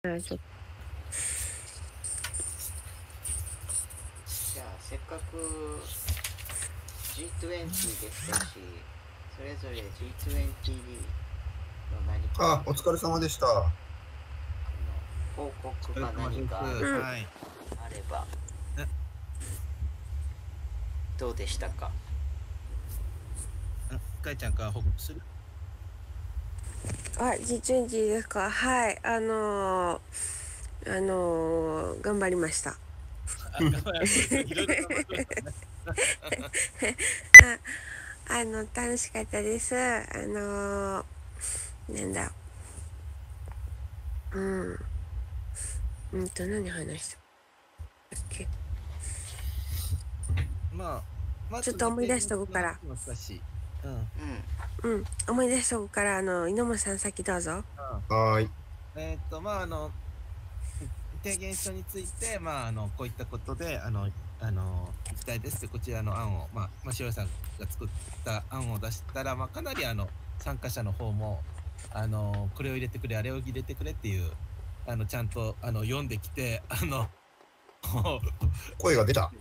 じゃあせっかく G20 でしたし、それぞれ G20 の何かお疲れ様でした。 報告が何かあればどうでしたか？ かいちゃんから報告する G20 ですか。はい。頑張りました。楽しかったです。なんだ。何話したっけ？ちょっと思い出しとこから。思い出しとこから、猪本さん先どうぞ。 はい。 提言書について、こういったことで、行きたいですって、こちらの案を、塩さんが作った案を出したら、かなり参加者の方も、これを入れてくれ、あれを入れてくれっていう、ちゃんと読んできて、 声が出た。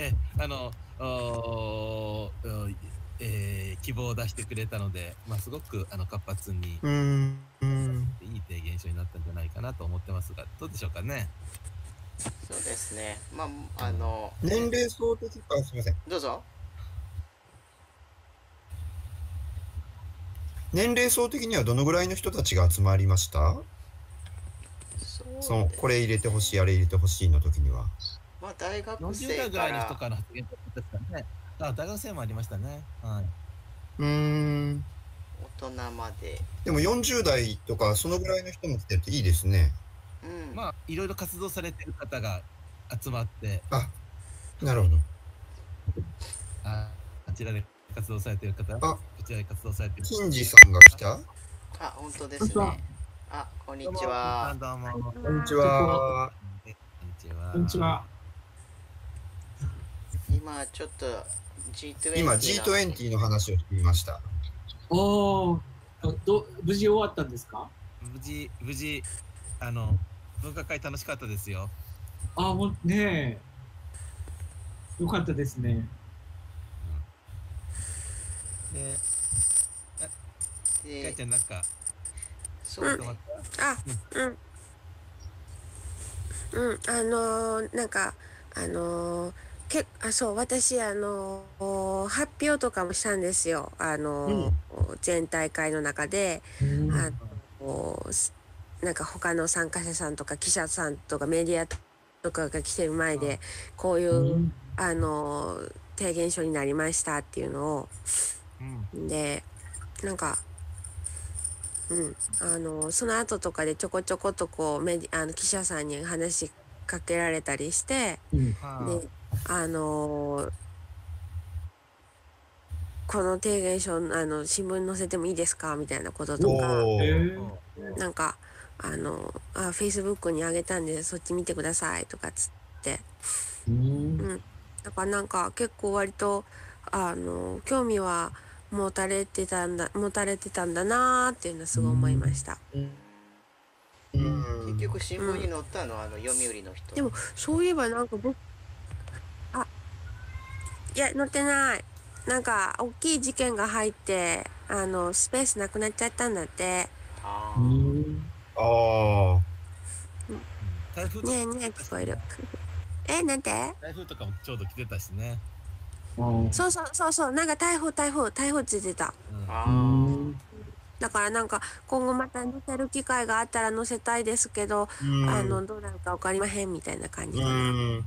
希望を出してくれたので、すごく活発にいい提言書になったんじゃないかなと思ってますが、どうでしょうかね。 そうですね。 年齢層的か、すみません。 どうぞ。 年齢層的にはどのぐらいの人たちが集まりました？これ入れてほしい、あれ入れてほしいの時には。 大学生 40代ぐらいの人から発言ですかね。大学生もありましたね。はい。 大人まで。 でも40代とかそのぐらいの人も来てるといいですね。 いろいろ活動されてる方が集まって。 なるほど。 あちらで活動されてる方、こちらで活動されてる。 金次さんが来た？ 本当ですね。こんにちは。 どうも。 こんにちは。 こんにちは。 今ちょっと G20 の話をしていました。 無事終わったんですか？ 無事文化会楽しかったですよ。 もうねえ、よかったですね。 かいちゃんなんかそう私発表とかもしたんですよ。全大会の中で、なんか他の参加者さんとか記者さんとかメディアとかが来てる前でこういう提言書になりましたっていうのを、でなんかその後とかでちょこちょことこう記者さんに話しかけられたりして、でこの提言書新聞に載せてもいいですかみたいなこととか、なんかFacebook にあげたんでそっち見てくださいとかつって、だからなんか結構割と興味は持たれてたんだなーっていうのはすごい思いました。 結局新聞に載ったの読売の人。 でもそういえばなんかいや載ってない。なんか大きい事件が入ってスペースなくなっちゃったんだって。 台風ねえ聞こえる。なんて？ 台風とかもちょうど来てたしね。 そうなんか台風ついてた。だからなんか今後また載せる機会があったら載せたいですけど、どうなるか分かりまへんみたいな感じで。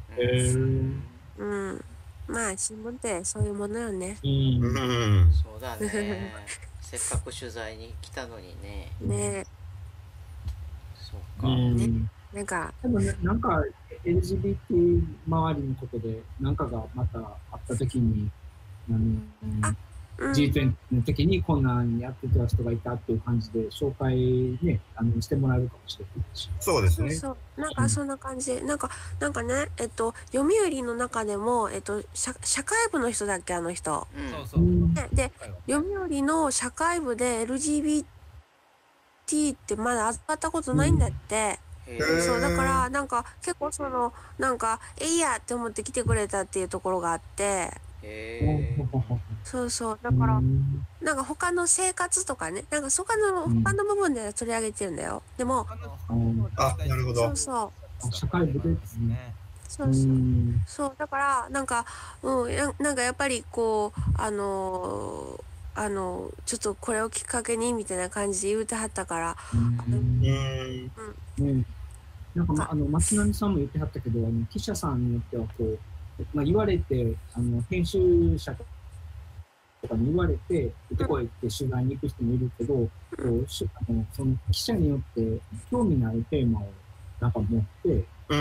新聞ってそういうものよね。 そうだね。せっかく取材に来たのにね。 ね。 そうか。 なんか LGBT 周りのことで何かがまたあった時にG20 の時にこんなんやってた人がいたっていう感じで紹介ねしてもらえるかもしれないし。 そうですね。 なんかそんな感じでなんかね読売の中でも社会部の人だっけあの人。で読売の社会部で LGBT ってまだ扱ったことないんだって。 へーそうだからなんか結構そのなんかいいやって思って来てくれたっていうところがあって、 へそうそうだからなんか他の生活とかね、なんか他の部分で取り上げてるんだよ。でもあ、なるほど。 そうそう社会部ですね。 そうそうそうだからなんかなんかやっぱりこうちょっとこれをきっかけにみたいな感じで言うてはったから、 なんか、松並さんも言ってはったけど、記者さんによっては、こう、言われて、編集者とかに言われて、行ってこいって取材に行く人もいるけど、こうその記者によって興味のあるテーマをなんか持って、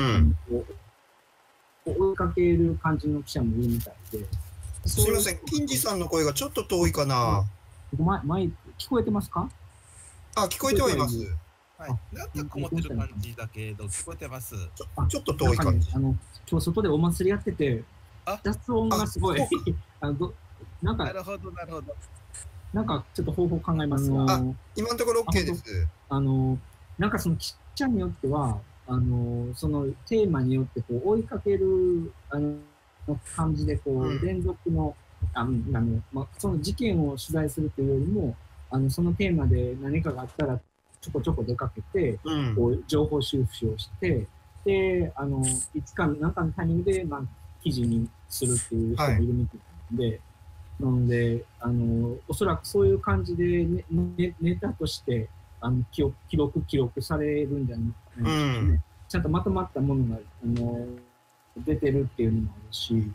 追いかける感じの記者もいるみたいで。 すみません、金次さんの声がちょっと遠いかな。 マイク、聞こえてますか？ あ、聞こえてはいます。 はい。なんかこもってる感じだけど、聞こえてます。 ちょっと遠い感じ。 今日外でお祭りやってて、雑音がすごい。なんか、 なるほど、なるほど。 なんかちょっと方法考えますが、 今のところ OK です。 なんかその記者によっては、そのテーマによってこう追いかける感じでこう連続のその事件を取材するというよりもそのテーマで何かがあったらちょこちょこ出かけて、こう情報収集をしてでいつか何かのタイミングで、記事にするっていう人もいるみたいで、なのでおそらくそういう感じでネタとして記録されるんじゃないですかね。ちゃんとまとまったものが出てるっていうのもあるし、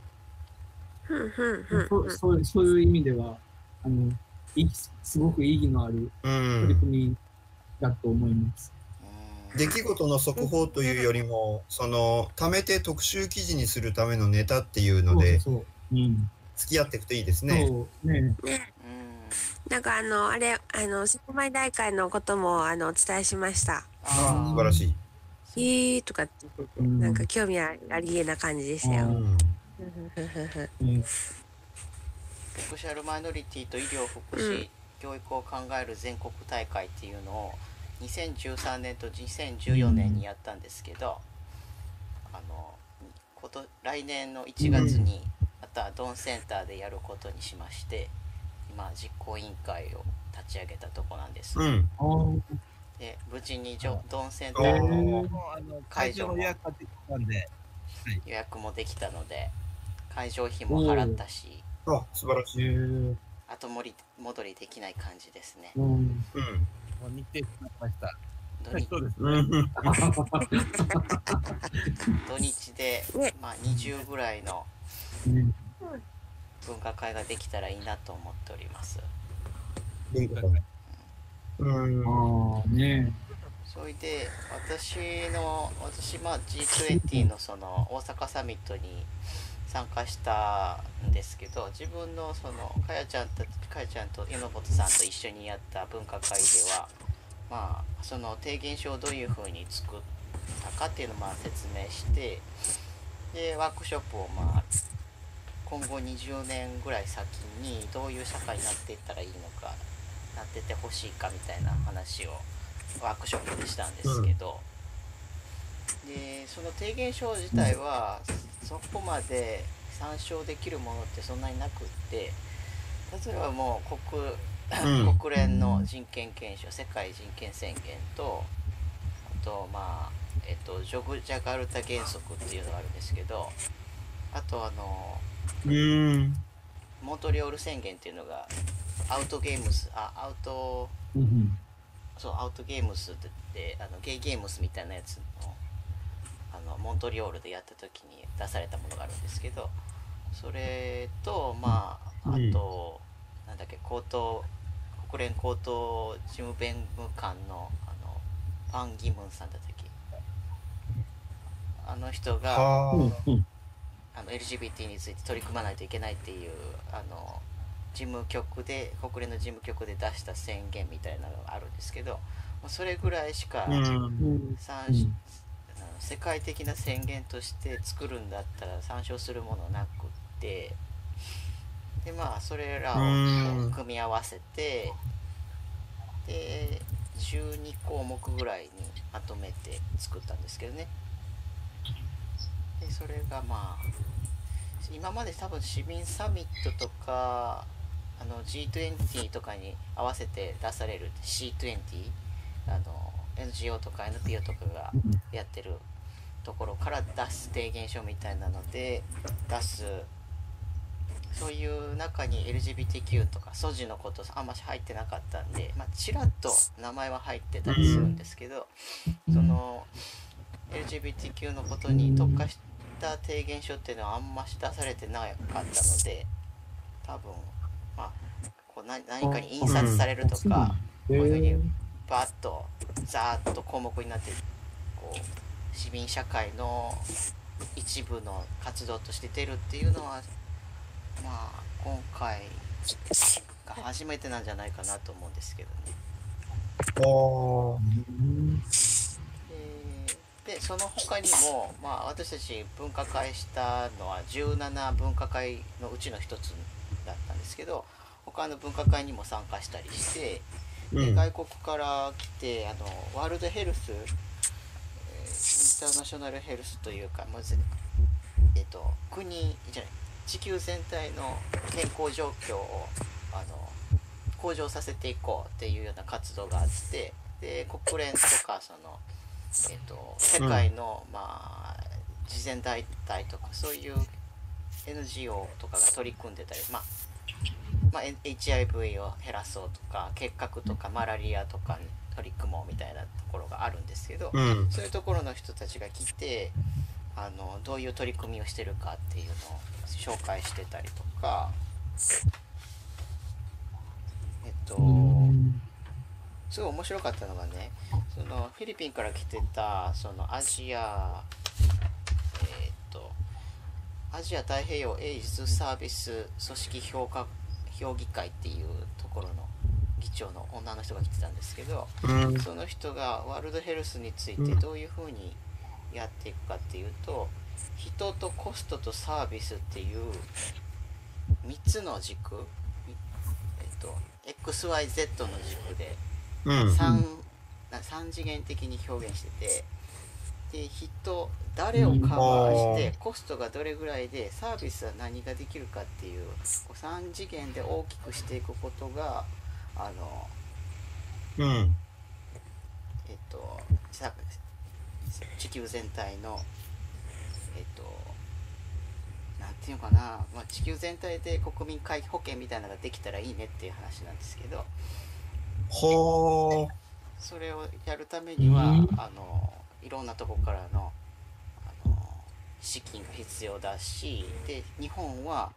そういう意味ではすごく意義のある取り組みだと思います。 出来事の速報というよりも、貯めて特集記事にするためのネタっていうので、付き合っていくといいですね。 なんかあれ瀬戸内大会のこともお伝えしました。 素晴らしい。 とかってなんか興味ありげな感じでしたよ。 セクシャルマイノリティと医療福祉、教育を考える全国大会っていうのを2013年と2014年にやったんですけど、来年の1月にまたドンセンターでやることにしまして、今実行委員会を立ち上げたとこなんです。で無事にドンセンターの会場も予約もできたので、会場費も払ったし、 素晴らしい。 後戻りできない感じですね。 もう日程決まりました。 土日で、20ぐらいの文化会ができたらいいなと思っております。それで私G20 のその大阪サミットに参加したんですけど、自分のそのかやちゃんと榎本さんと一緒にやった分科会では、その提言書をどういうふうに作ったかっていうのを説明して、でワークショップを今後20年ぐらい先にどういう社会になっていったらいいのか、なっててほしいかみたいな話をワークショップでしたんですけど、でその提言書自体はそこまで参照できるものってそんなになくって、例えばもう国連の人権憲章、世界人権宣言と、あとジャカルタ原則っていうのがあるんですけど、あとモントリオール宣言っていうのがアウトゲームスでゲイゲームスみたいなやつのモントリオールでやった時に出されたものがあるんですけど、それとあとなんだっけ、国連高等事務弁務官のパン・ギムンさんだったっけ、あの人がLGBT について取り組まないといけないっていう国連の事務局で出した宣言みたいなのがあるんですけど、それぐらいしか世界的な宣言として作るんだったら参照するものなくって、でそれらを組み合わせて、で 12項目ぐらいにまとめて作ったんですけどね。でそれがまあ今まで多分市民サミットとかG20 とかに合わせて出される C20 NGO とか NPO とかがやってるところから出す提言書みたいなので出す、そういう中に LGBTQ とかSOGIのことあんまし入ってなかったんで、まあ、ちらっと名前は入ってたりするんですけど、その LGBTQ のことに特化した提言書っていうのはあんまし出されてなかったので、多分まあこう何かに印刷されるとか、こういうふうにバッとザーッと項目になってこう市民社会の一部の活動として出るっていうのはまあ今回が初めてなんじゃないかなと思うんですけどね。でその他にも、まあ、私たち分科会したのは17分科会のうちの一つだったんですけど、他の分科会にも参加したりして、で外国から来てワールドヘルス、インターナショナルヘルスというか、まず、国じゃない地球全体の健康状況を向上させていこうっていうような活動があって、で国連とか世界の、まあ、慈善団体とかそういう NGO とかが取り組んでたり、まあ、HIV を減らそうとか結核とかマラリアとかに取り組もうみたいなところがあるんですけど、そういうところの人たちが来てどういう取り組みをしてるかっていうのを紹介してたりとか、すごい面白かったのがね、そのフィリピンから来てたそのアジア太平洋エイズサービス組織評議会っていうところの議長の女の人が来てたんですけど、その人がワールドヘルスについてどういうふうにやっていくかっていうと、人とコストとサービスっていう3つの軸、XYZ の軸で 3次元的に表現してて、で誰をカバーしてコストがどれぐらいでサービスは何ができるかっていう3次元で大きくしていくことが地球全体のなんていうのかな、まあ、地球全体で国民皆保険みたいなのができたらいいねっていう話なんですけど、それをやるためにはいろんなとこからの資金が必要だし、で日本は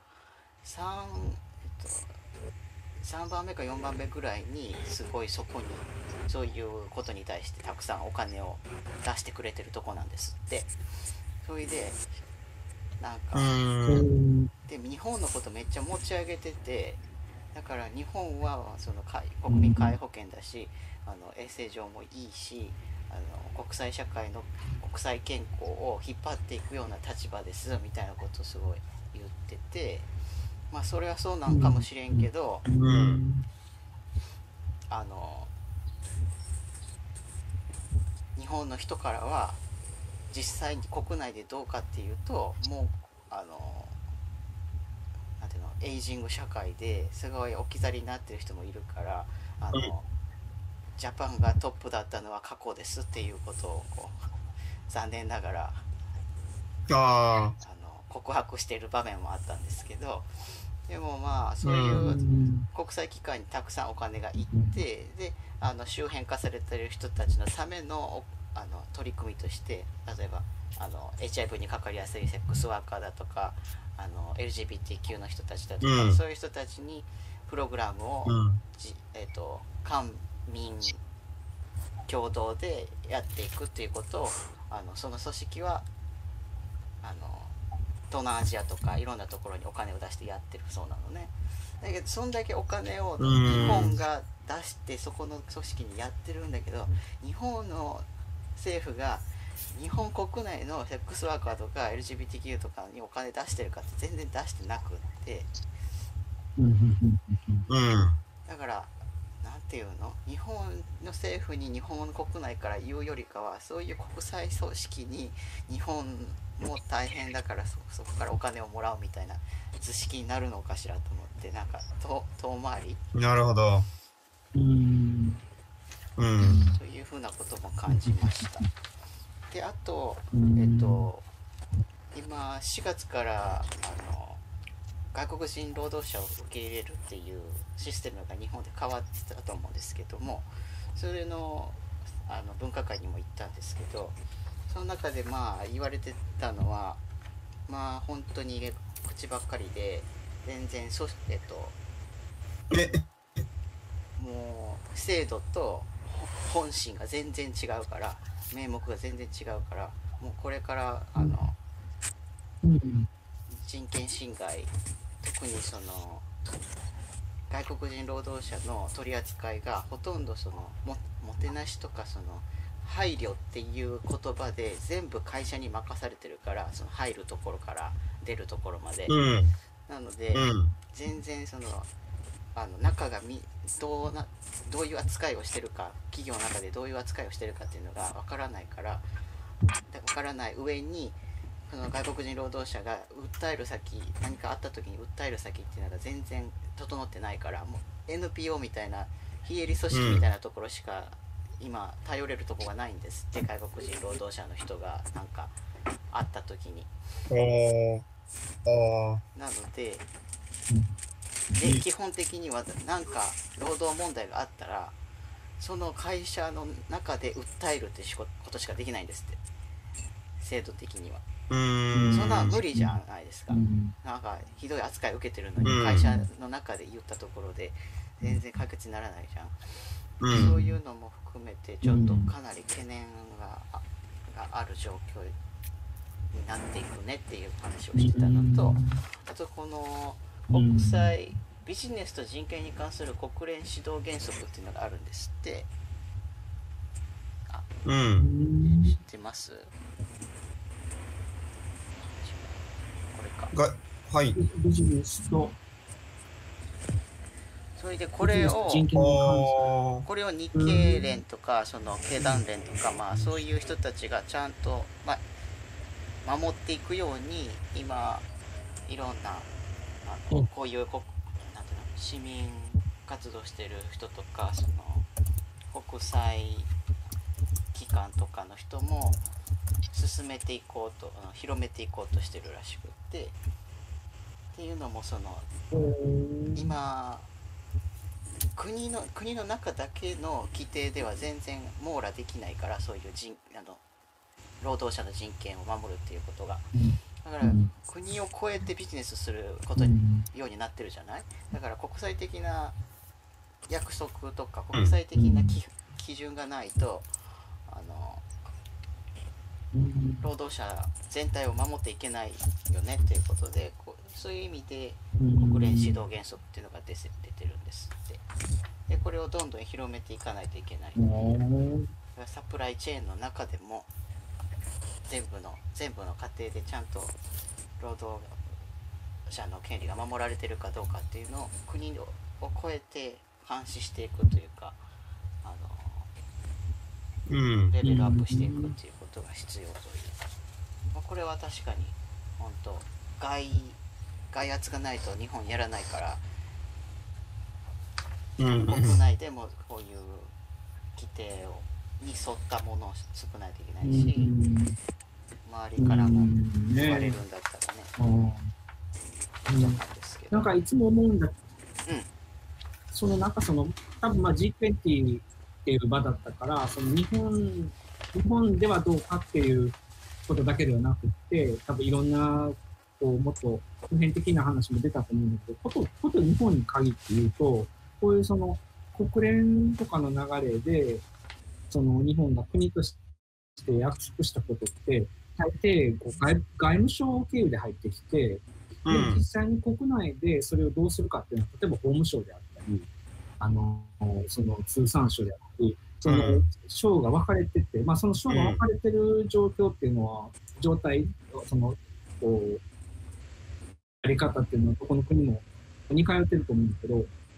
3番目か4番目ぐらいにすごいそこにそういうことに対してたくさんお金を出してくれてるとこなんですって。それでなんかで日本のことめっちゃ持ち上げてて、だから日本はその国民皆保険だし衛生上もいいし国際社会の国際健康を引っ張っていくような立場ですみたいなことをすごい言ってて、まあそれはそうなんかもしれんけど、日本の人からは実際に国内でどうかっていうと、もうなんていうの、エイジング社会ですごい置き去りになってる人もいるから、ジャパンがトップだったのは過去ですっていうことを残念ながら告白している場面もあったんですけど、でもまあそういう国際機関にたくさんお金がいって、で周辺化されている人たちのための取り組みとして、例えばHIV にかかりやすいセックスワーカーだとかLGBTQ の人たちだとか、そういう人たちにプログラムを、官民共同でやっていくっていうことをその組織は東南アジアとかいろんなところにお金を出してやってるそうなのね。だけどそんだけお金を日本が出してそこの組織にやってるんだけど、日本の政府が日本国内のセックスワーカーとか LGBTQ とかにお金出してるかって全然出してなくって、だからなんてていうの、日本の政府に日本国内から言うよりかは、そういう国際組織に日本も大変だからそこからお金をもらうみたいな図式になるのかしらと思って、なんか遠回り、 なるほど。 というふうなことも感じました。で、あと、今4月から外国人労働者を受け入れるっていうシステムが日本で変わってたと思うんですけども、それの分科会にも行ったんですけど、その中でまあ言われてたのは、まあ本当に口ばっかりで、全然もう制度と本心が全然違うから、名目が全然違うから、もうこれから人権侵害、特にその外国人労働者の取り扱いがほとんどそのもてなしとかその配慮っていう言葉で全部会社に任されてるから、その入るところから出るところまで、なので、全然その中がどういう扱いをしてるか、企業の中でどういう扱いをしてるかっていうのがわからないから、わからない上に、その外国人労働者が訴える先、何かあった時に訴える先っていうのが全然整ってないから、もう NPO みたいな非営利組織みたいなところしか今頼れるところがないんですって、外国人労働者の人がなんかあった時に。なので、基本的にはなんか労働問題があったら、その会社の中で訴えるってことしかできないんですって、制度的には。そんな無理じゃないですか。なんかひどい扱いを受けてるのに会社の中で言ったところで全然解決にならないじゃん。そういうのも含めてちょっとかなり懸念がある状況になっていくねっていう話をしてたのと、あとこの国際ビジネスと人権に関する国連指導原則っていうのがあるんですって。知ってます？ はい。 それでこれを日経連とかその経団連とか、まあそういう人たちがちゃんと、守っていくように今いろんなこういうなんていうの、市民活動してる人とか、その国際機関とかの人も進めていこうと、広めていこうとしてるらしくって、っていうのもその今国の中だけの規定では全然網羅できないから、そういう労働者の人権を守るっていうことが、だから国を越えてビジネスすることにようになってるじゃない。だから国際的な約束とか国際的な基準がないと、労働者全体を守っていけないよねっていうことで、そういう意味で国連指導原則っていうのが出てるんですって。でこれをどんどん広めていかないといけない。サプライチェーンの中でも全部の過程でちゃんと労働者の権利が守られてるかどうかっていうのを国を超えて監視していくというか、レベルアップしていくっていうことが必要という、これは確かに本当外圧がないと日本やらないから、国内でもこういう規定に沿ったものを作らないといけないし、周りからも言われるんだったらね、 なんかいつも思うんだ、そのなんかその多分G20っていう場だったから、その日本ではどうかっていうことだけではなくて、多分いろんなもっと普遍的な話も出たと思うんだけど、こと日本に限って言うと、こういうその国連とかの流れで、その日本が国として約束したことって、大抵外務省経由で入ってきて、で実際に国内でそれをどうするかっていうのは、例えば法務省であったり、その通産省であったり、その省が分かれてて、その省が分かれてる状況っていうのは、状態、そのやり方っていうのはどこの国も似通ってると思うんだけど、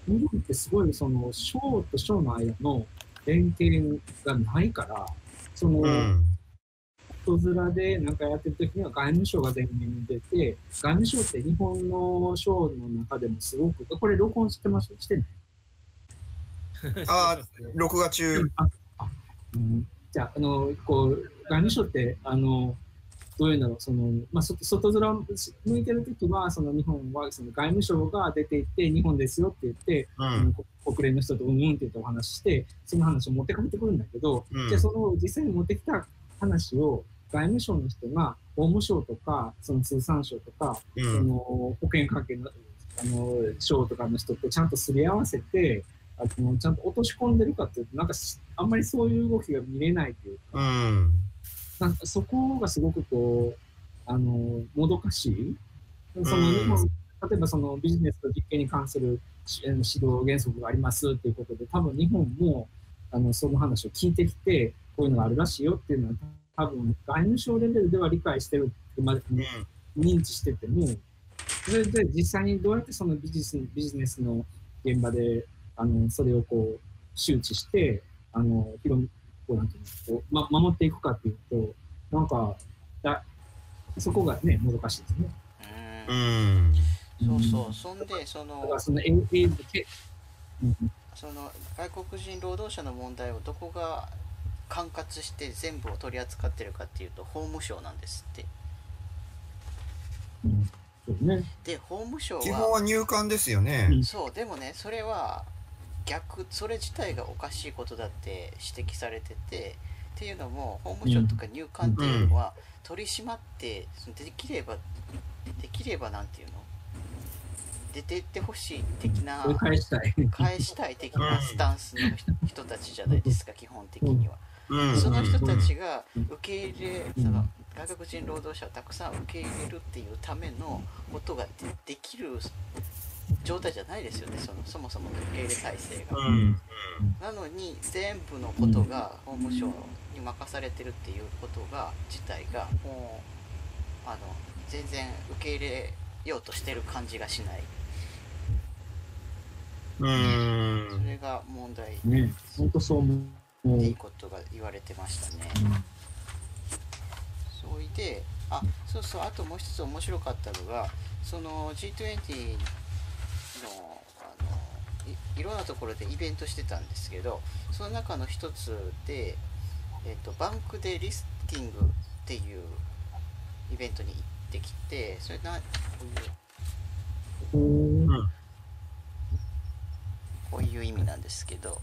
日本ってすごいその省と省の間の連携がないから、その、人面でなんかやってる時には外務省が前面に出て、外務省って日本の省の中でもすごく、これ録音してます？してない？ ああ、録画中。 じゃあ、こう、外務省って、どういうんだろう、その、まあ、外面向いてるときは、その日本は、その外務省が出ていって、日本ですよって言って、国連の人とうんうんって言ってお話して、その話を持って帰ってくるんだけど、じゃあその実際に持ってきた話を、外務省の人が法務省とか、その通産省とか、その保険関係の、省とかの人とちゃんとすり合わせて、ちゃんと落とし込んでるかっていうと、なんかあんまりそういう動きが見れないというか、なんかそこがすごくこう、もどかしい。その日本、例えばそのビジネスと実験に関する指導原則がありますっていうことで、多分日本もその話を聞いてきて、こういうのがあるらしいよっていうのは、多分外務省レベルでは理解してるってまで認知してても、それで実際にどうやってそのビジネスの現場でそれをこう周知してこうなんていうのこう、守っていくかっていうと、なんかそこがね難しいですね。 そうそう。そんでその外国人労働者の問題をどこが管轄して全部を取り扱ってるかっていうと法務省なんですって。で法務省は基本は入管ですよね。 そうでもね、それはそれ自体がおかしいことだって指摘されてて、っていうのも法務省とか入管っていうのは取り締まってできればなんていうの出てってほしい的な返したい的なスタンスの人たちじゃないですか基本的には。その人たちが受け入れその外国人労働者をたくさん受け入れるっていうためのことができる状態じゃないですよね、そもそも受け入れ体制が。なのに全部のことが法務省に任されてるっていうことが自体がもう全然受け入れようとしてる感じがしない。それが問題ね、本当そう思うっていうことが言われてましたね。それでそうそう、あともう一つ面白かったのがその G20 のいろんなところでイベントしてたんですけど、その中の一つで、バンクでリスキングっていうイベントに行ってきて、それこういう意味なんですけど、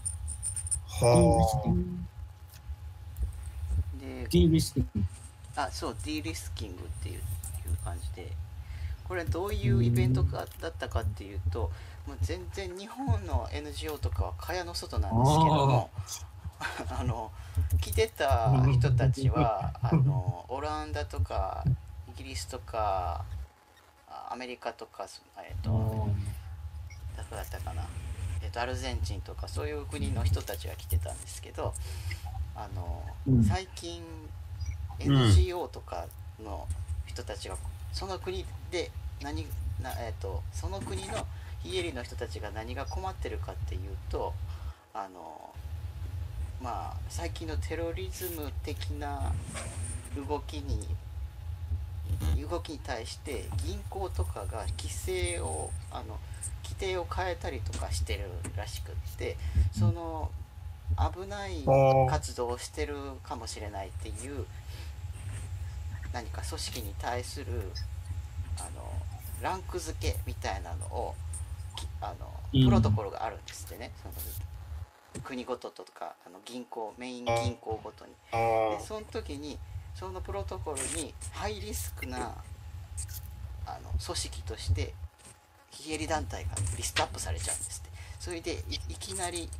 でディリスキング、 そうディリスキングっていう感じで、これどういうイベントだったかっていうと、もう全然日本の NGO とかは蚊帳の外なんですけども来てた人たちはオランダとかイギリスとかアメリカとかどこだったかな、アルゼンチンとかそういう国の人たちが来てたんですけど、最近 NGO とかの人たちがその国でその国の非営利の人たちが何が困ってるかっていうと最近のテロリズム的な動きに対して銀行とかが規定を変えたりとかしてるらしくって、その危ない活動をしてるかもしれないっていう何か組織に対するランク付けみたいなのをプロトコルがあるんですってね、その国ごととかメイン銀行ごとに。でその時にそのプロトコルにハイリスクな組織として非営利団体がリストアップされちゃうんですって。それでいきなり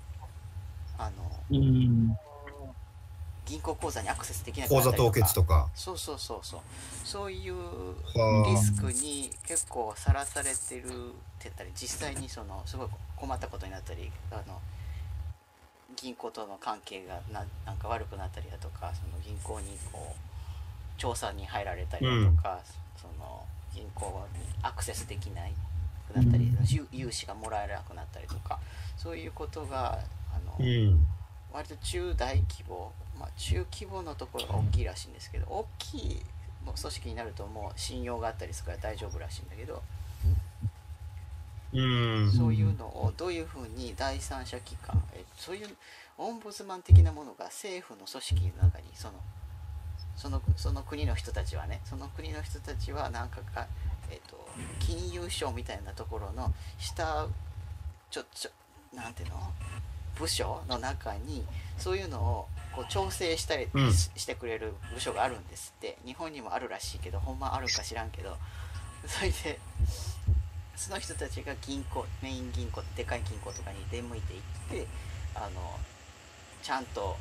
銀行口座にアクセスできなくなったりとか、 口座凍結とか、 そういうリスクに結構さらされてるって言ったり、実際にすごい困ったことになったり銀行との関係がなんか悪くなったりだとか、その銀行にこう調査に入られたりだとか、その銀行にアクセスできないくなったり、融資がもらえなくなったりとか、そういうことが割と中大規模、中規模のところが大きいらしいんですけど、大きい組織になるともう信用があったりするから大丈夫らしいんだけど、そういうのをどういうふうに第三者機関、そういうオンブズマン的なものが政府の組織の中にその国の人たちはね、その国の人たちはなんか金融省みたいなところの下なんていうの部署の中にそういうのをこう調整したりしてくれる部署があるんですって。日本にもあるらしいけど、ほんまあるんか知らんけど、それでその人たちがメイン銀行、でかい銀行とかに出向いていって、ちゃんと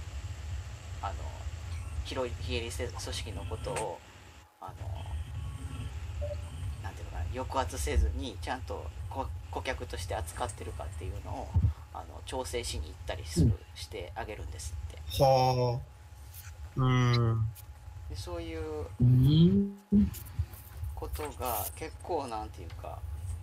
非営利組織のことをなんていうのかな、抑圧せずにちゃんと顧客として扱ってるかっていうのを調整しに行ったりしてあげるんですって。 はあ。 でそういうことが結構なんていうか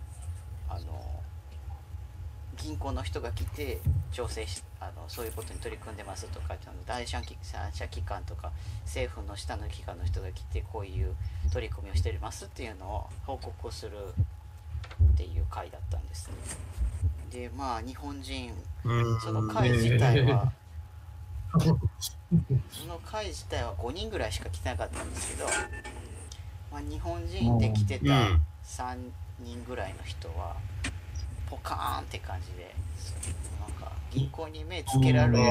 銀行の人が来て調整しそういうことに取り組んでますとか、第三者機関とか政府の下の機関の人が来てこういう取り組みをしてますっていうのを報告をするっていう会だったんですね。で日本人その会自体は5人ぐらいしか来てなかったんですけど、日本人で来てた3人ぐらいの人はポカーンって感じで、なんか銀行に目つけられ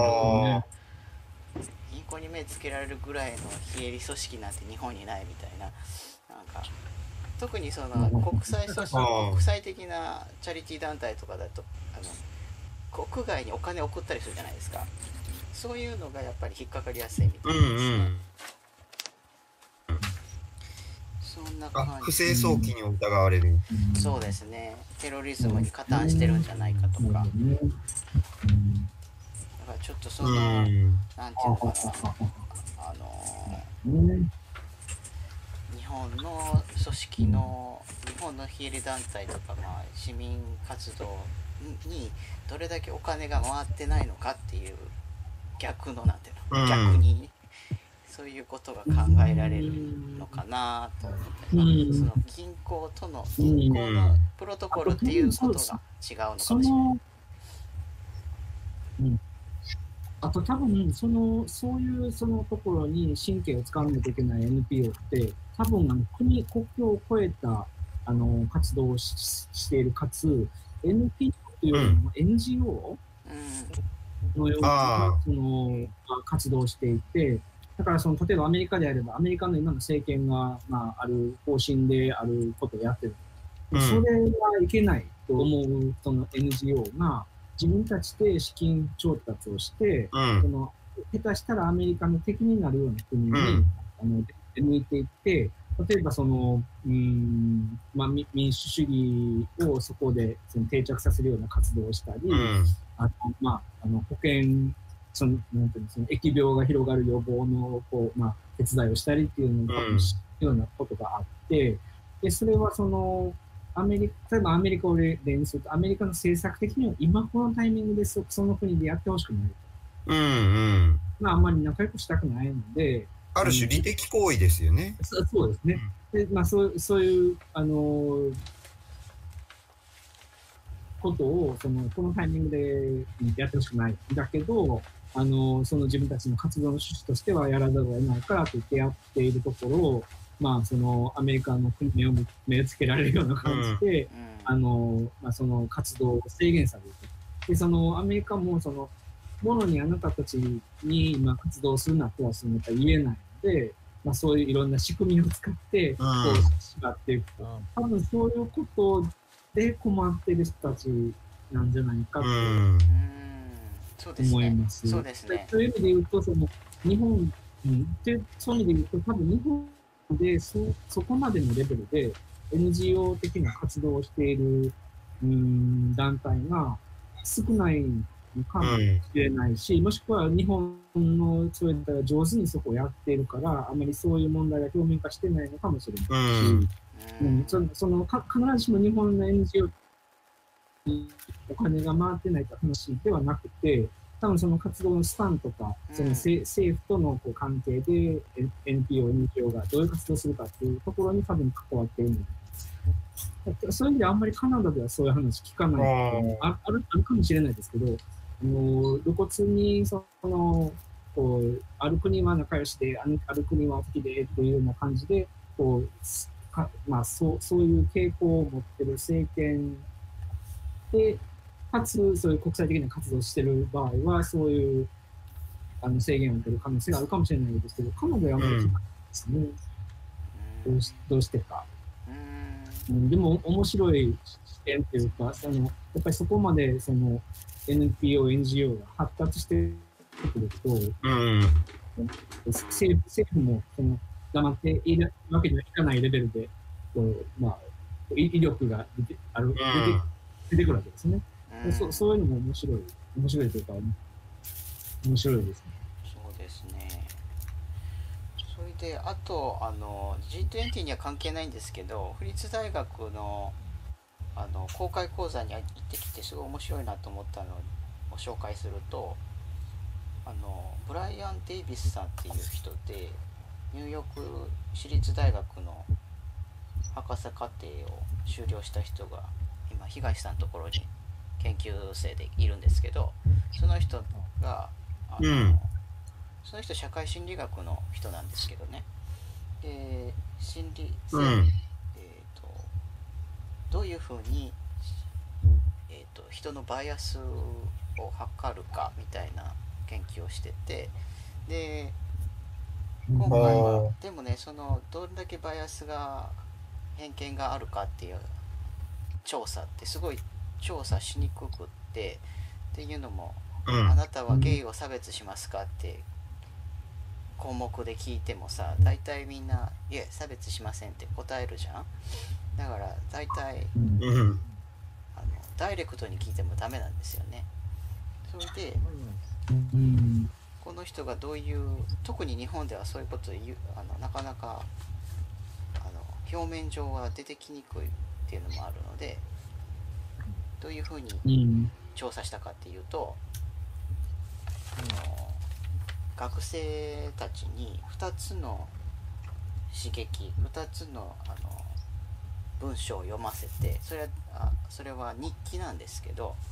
るぐらいの非営利組織なんて日本にないみたいな、なんか特にその国際的なチャリティー団体とかだと国外にお金を送ったりするじゃないですか。そういうのがやっぱり引っかかりやすいみたいですね。そんな感じ。 不正送金を疑われる。 そうですね。テロリズムに加担してるんじゃないかとか。だからちょっとそのなんていうのかな、日本の組織の日本の非営利団体とか市民活動にどれだけお金が回ってないのかっていう逆のなんていうの、逆にそういうことが考えられるのかなと思って、その銀行のプロトコルっていうことが違うのかもしれない。 あと多分そういうそのところに神経を使わないといけない NPO って多分国境を越えた活動をしている、かつ NPO というよりも NGO のような活動をしていて、だから例えばアメリカであればアメリカの今の政権がある方針であることをやってる、それはいけないと思うその NGO が自分たちで資金調達をして、下手したらアメリカの敵になるような国に出向いていって、例えば民主主義をそこで定着させるような活動をしたり、保険なんていうの、疫病が広がる予防の手伝いをしたりっていうのをようなことがあって、でそれは例えばアメリカを例にすると、アメリカの政策的には今このタイミングでその国でやってほしくないと。あんまり仲良くしたくないので、 ある種利的行為ですよね。 そうですね。でそういうことをこのタイミングでやってほしくないんだけど、その自分たちの活動の趣旨としてはやらざるを得ないからと言ってやっているところを、アメリカの国に目をつけられるような感じで、その活動を制限されると。でアメリカもものにあなたたちに今活動するなとは言えないので、そういういろんな仕組みを使って縛っていくと、多分そういうことで困っている人たちなんじゃないかと思います。 そうですね。 そういう意味で言うと日本でそういう意味で言うと多分日本でそこまでのレベルで NGO 的な活動をしている団体が少ないかもしれないし、もしくは日本のそういった上手にそこをやっているから、あまりそういう問題が表面化してないのかもしれないし、 必ずしも日本の NGO にお金が回ってないという話ではなくて、多分その活動のスタンとか、その政府とのこう関係で NPO、NGO がどういう活動するかっていうところに多分関わっているんです。そういう意味であんまりカナダではそういう話聞かない、あるかもしれないですけど、露骨にこうある国は仲良しで、ある国は敵でというような感じで、こうそういう傾向を持ってる政権で、かつそういう国際的な活動をしている場合は、そういう制限を受ける可能性があるかもしれないですけど、カナダはあんまり聞かないですね。どうしてか。でも面白い視点というか、やっぱりそこまでNPO、NGO が発達してくると、政府も黙っているわけにはいかないレベルで、威力が出てくるわけですね。そういうのも面白いというか、面白いですね。 そうですね。それで、あと、G20 には関係ないんですけど、府立大学の、公開講座に行ってきて、すごい面白いなと思ったのを紹介すると、ブライアン・デイビスさんっていう人で、ニューヨーク市立大学の博士課程を修了した人が、今、東さんのところに研究生でいるんですけど、その人がその人社会心理学の人なんですけどね。で、どういうふうに、人のバイアスを測るかみたいな研究をしてて、で今回はでもね、どんだけバイアスが偏見があるかっていう調査ってすごい調査しにくくっていうのも、あなたはゲイを差別しますかって項目で聞いてもさ、大体みんないえ差別しませんって答えるじゃん。だから大体ダイレクトに聞いてもダメなんですよね。それでこの人がどういう、特に日本ではそういうことを言う、なかなか表面上は出てきにくいっていうのもあるので、どういうふうに調査したかっていうと、学生たちに2つの刺激、2つの文章を読ませて、それは日記なんですけど、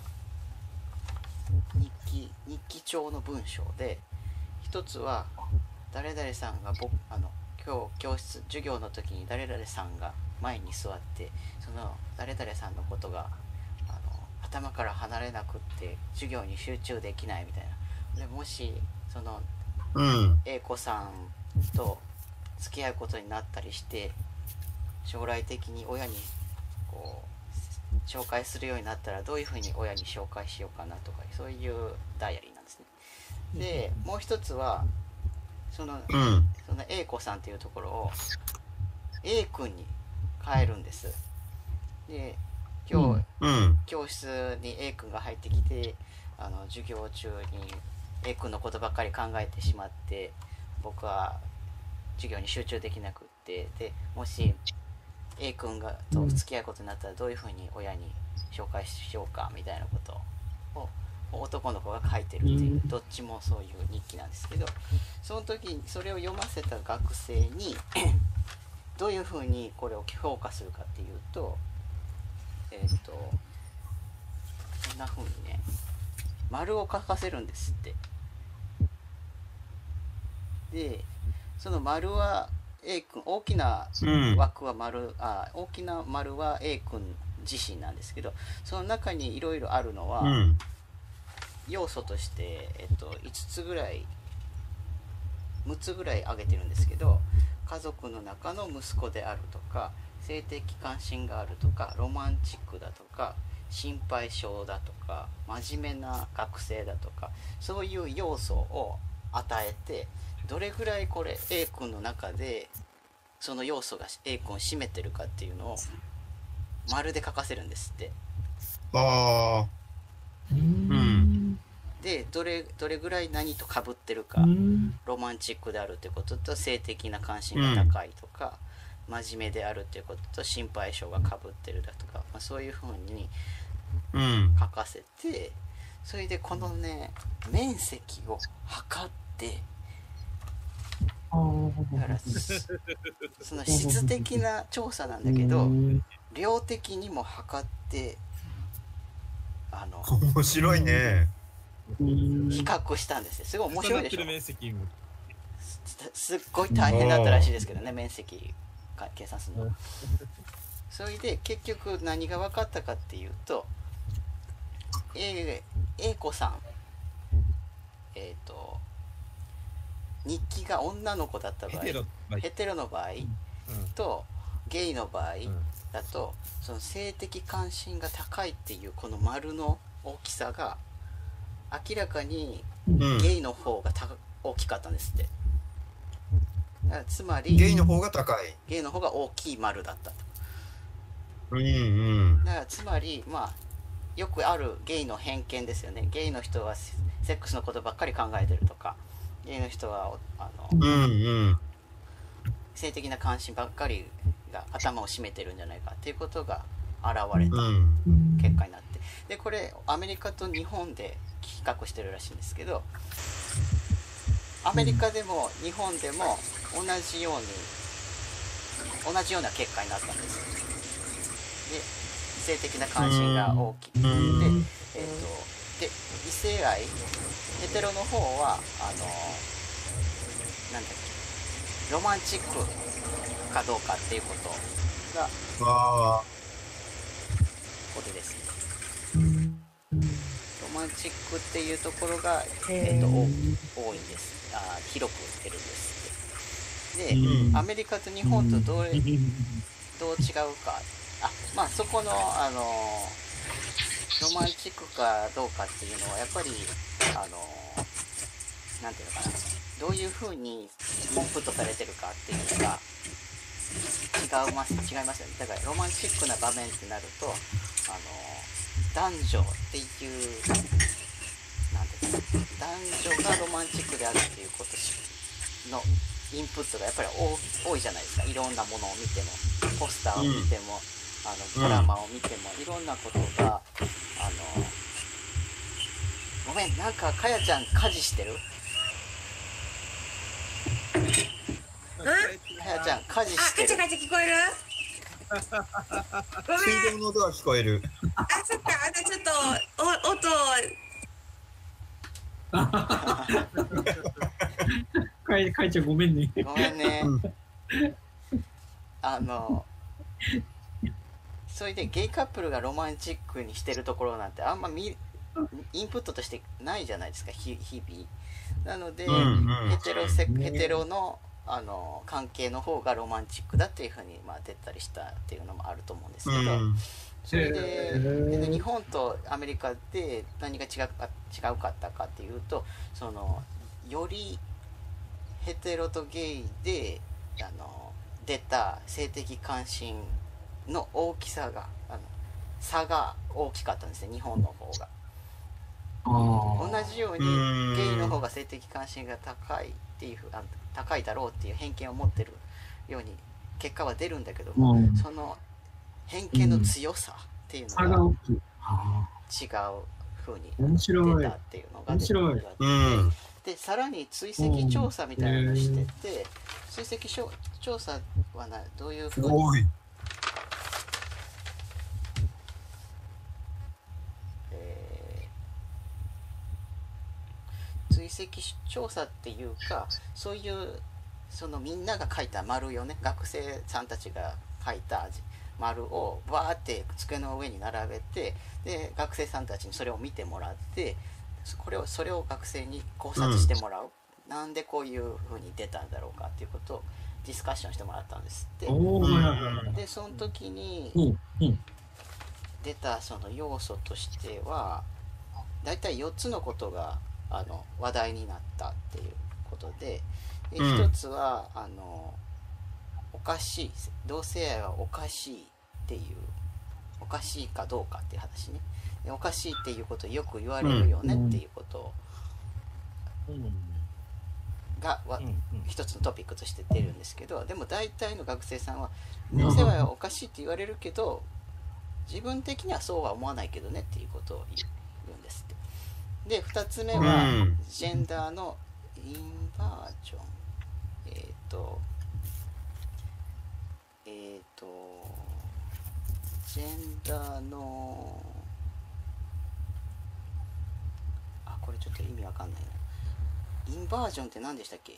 日記帳の文章で、一つは誰々さんが今日授業の時に誰々さんが前に座って、その誰々さんのことが頭から離れなくって授業に集中できないみたいな。でもしA子さんと付き合うことになったりして、将来的に親にこう紹介するようになったらどういうふうに親に紹介しようかなとか、そういうダイアリーなんですね。でもう一つはその A 子さんっていうところを A 君に変えるんです。で今日、教室に A 君が入ってきて、授業中に A 君のことばっかり考えてしまって、僕は授業に集中できなくって、でもしA 君がと付き合うことになったらどういうふうに親に紹介しようかみたいなことを男の子が書いてるっていう、どっちもそういう日記なんですけど、その時にそれを読ませた学生にどういうふうにこれを評価するかっていうと、こんなふうにね、丸を書かせるんですって。でその丸は A 君、大きな枠は丸、大きな丸は A 君自身なんですけど、その中にいろいろあるのは、要素として、5つぐらい6つぐらい挙げてるんですけど、家族の中の息子であるとか、性的関心があるとか、ロマンチックだとか、心配性だとか、真面目な学生だとか、そういう要素を与えて、どれぐらいこれ A 君の中でその要素が A 君を占めてるかっていうのを丸で書かせるんですって。でどれぐらい何と被ってるか、ロマンチックであるってことと性的な関心が高いとか、 真面目であるっていうことと心配性がかぶってるだとか、まあ、そういうふうに書かせて、それでこのね面積を測って、だからその質的な調査なんだけど量的にも測って面白いね。 比較したんですよ。すごい面白いでしょ。すっごい大変だったらしいですけどね、面積計算するの。それで結局何が分かったかっていうと、A子さん、日記が女の子だった場合、ヘテロの場合とゲイの場合だと、その性的関心が高いっていうこの丸の大きさが明らかにゲイの方が大きかったんですって。だからつまりゲイの方が高い。 ゲイの方が大きい丸だったと。 うんうん。 だからつまりまあよくあるゲイの偏見ですよね。ゲイの人はセックスのことばっかり考えてるとか、ゲイの人は性的な関心ばっかりが頭を占めてるんじゃないかっていうことが現れた結果になって、でこれアメリカと日本で比較してるらしいんですけど、アメリカでも日本でも同じような結果になったんです。で性的な関心が大きくて、で異性愛ヘテロの方はなんだっけ、ロマンチックかどうかっていうことがこれです。ロマンチックっていうところが、多いんです。広く出るんですって。で、アメリカと日本とどう違うか、まあそこのロマンチックかどうかっていうのはやっぱりなんていうのかな、どういうふうにインプットされてるかっていうのが違いますよね。だからロマンチックな場面ってなると男女っていうなんていうか、男女がロマンチックであるっていうことのインプットがやっぱり多いじゃないですか。いろんなものを見ても、ポスターを見ても、ドラマを見ても、いろんなことがごめん、なんかかやちゃん家事してる？かやちゃん家事してる？ カチャカチャ聞こえる？ごめん。 水道の音が聞こえる。 そっか、ちょっと音かいちゃんごめんね。 ごめんね。それでゲイカップルがロマンチックにしてるところなんてあんまインプットとしてないじゃないですか、日々。なので、ヘテロの関係の方がロマンチックだっていうふうに出たりしたっていうのもあると思うんですけど、それで日本とアメリカで何が違かったかっていうと、そのよりヘテロとゲイで出た性的関心の大きさが差が大きかったんですね、日本の方が。同じようにゲイの方が性的関心が高いっていう高いだろうっていう偏見を持ってるように結果は出るんだけども、その偏見の強さっていうのが違う風に出たっていうのが出てて、でさらに追跡調査みたいなのをしてて、追跡調査はどういう風に追跡調査っていうか、そういうそのみんなが書いた丸よね、学生さんたちが書いた丸をバーって机の上に並べて、で学生さんたちにそれを見てもらって、それを学生に考察してもらう、なんでこういう風に出たんだろうかっていうことをディスカッションしてもらったんですって。でその時に出たその要素としてはだいたい4つのことが話題になったっていうことで、一つはおかしい、同性愛はおかしいっていう、おかしいかどうかっていう話ね。おかしいっていうことをよく言われるよねっていうことが一つのトピックとして出るんですけど、でも大体の学生さんはネオ世話はおかしいって言われるけど自分的にはそうは思わないけどねっていうことを言うんですって。で2つ目はジェンダーのインバージョン、ジェンダーのこれちょっと意味わかんないな。インバージョンって何でしたっけ？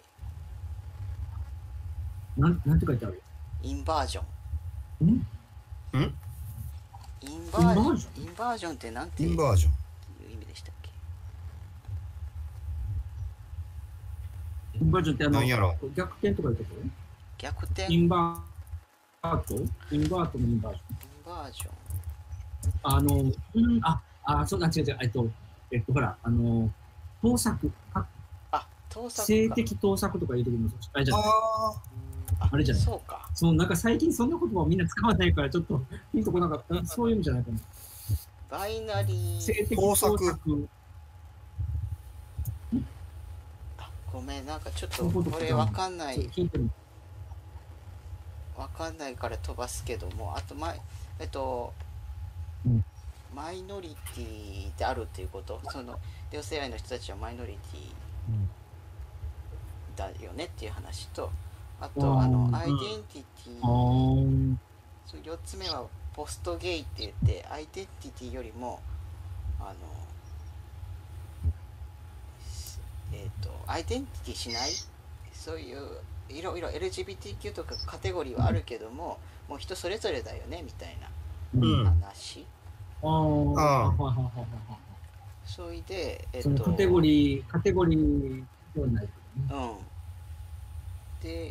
なんて書いてある？ インバージョン。インバージョンってなんていう意味でしたっけ？ インバージョンって逆転とかいうこと？ 逆転？ インバートのインバージョン。 インバージョン。そうだ、違う。ほら、盗作。 盗作。 性的盗作とかいう時もあれじゃない。あれじゃない。 そうか。 なんか最近そんな言葉をみんな使わないからちょっとピンとこなかった。そういう意味じゃないかな。 バイナリー。 性的盗作。 ごめん、なんかちょっとこれわかんない。わかんないから飛ばすけども、あとマイノリティであるっていうこと、その同性愛の人たちはマイノリティだよねっていう話と、あとアイデンティティ、4つ目はポストゲイって言ってアイデンティティよりもアイデンティティしない、そういういろいろ LGBTQ とかカテゴリーはあるけども、もう人それぞれだよねみたいな話。それでそのカテゴリーではない。 で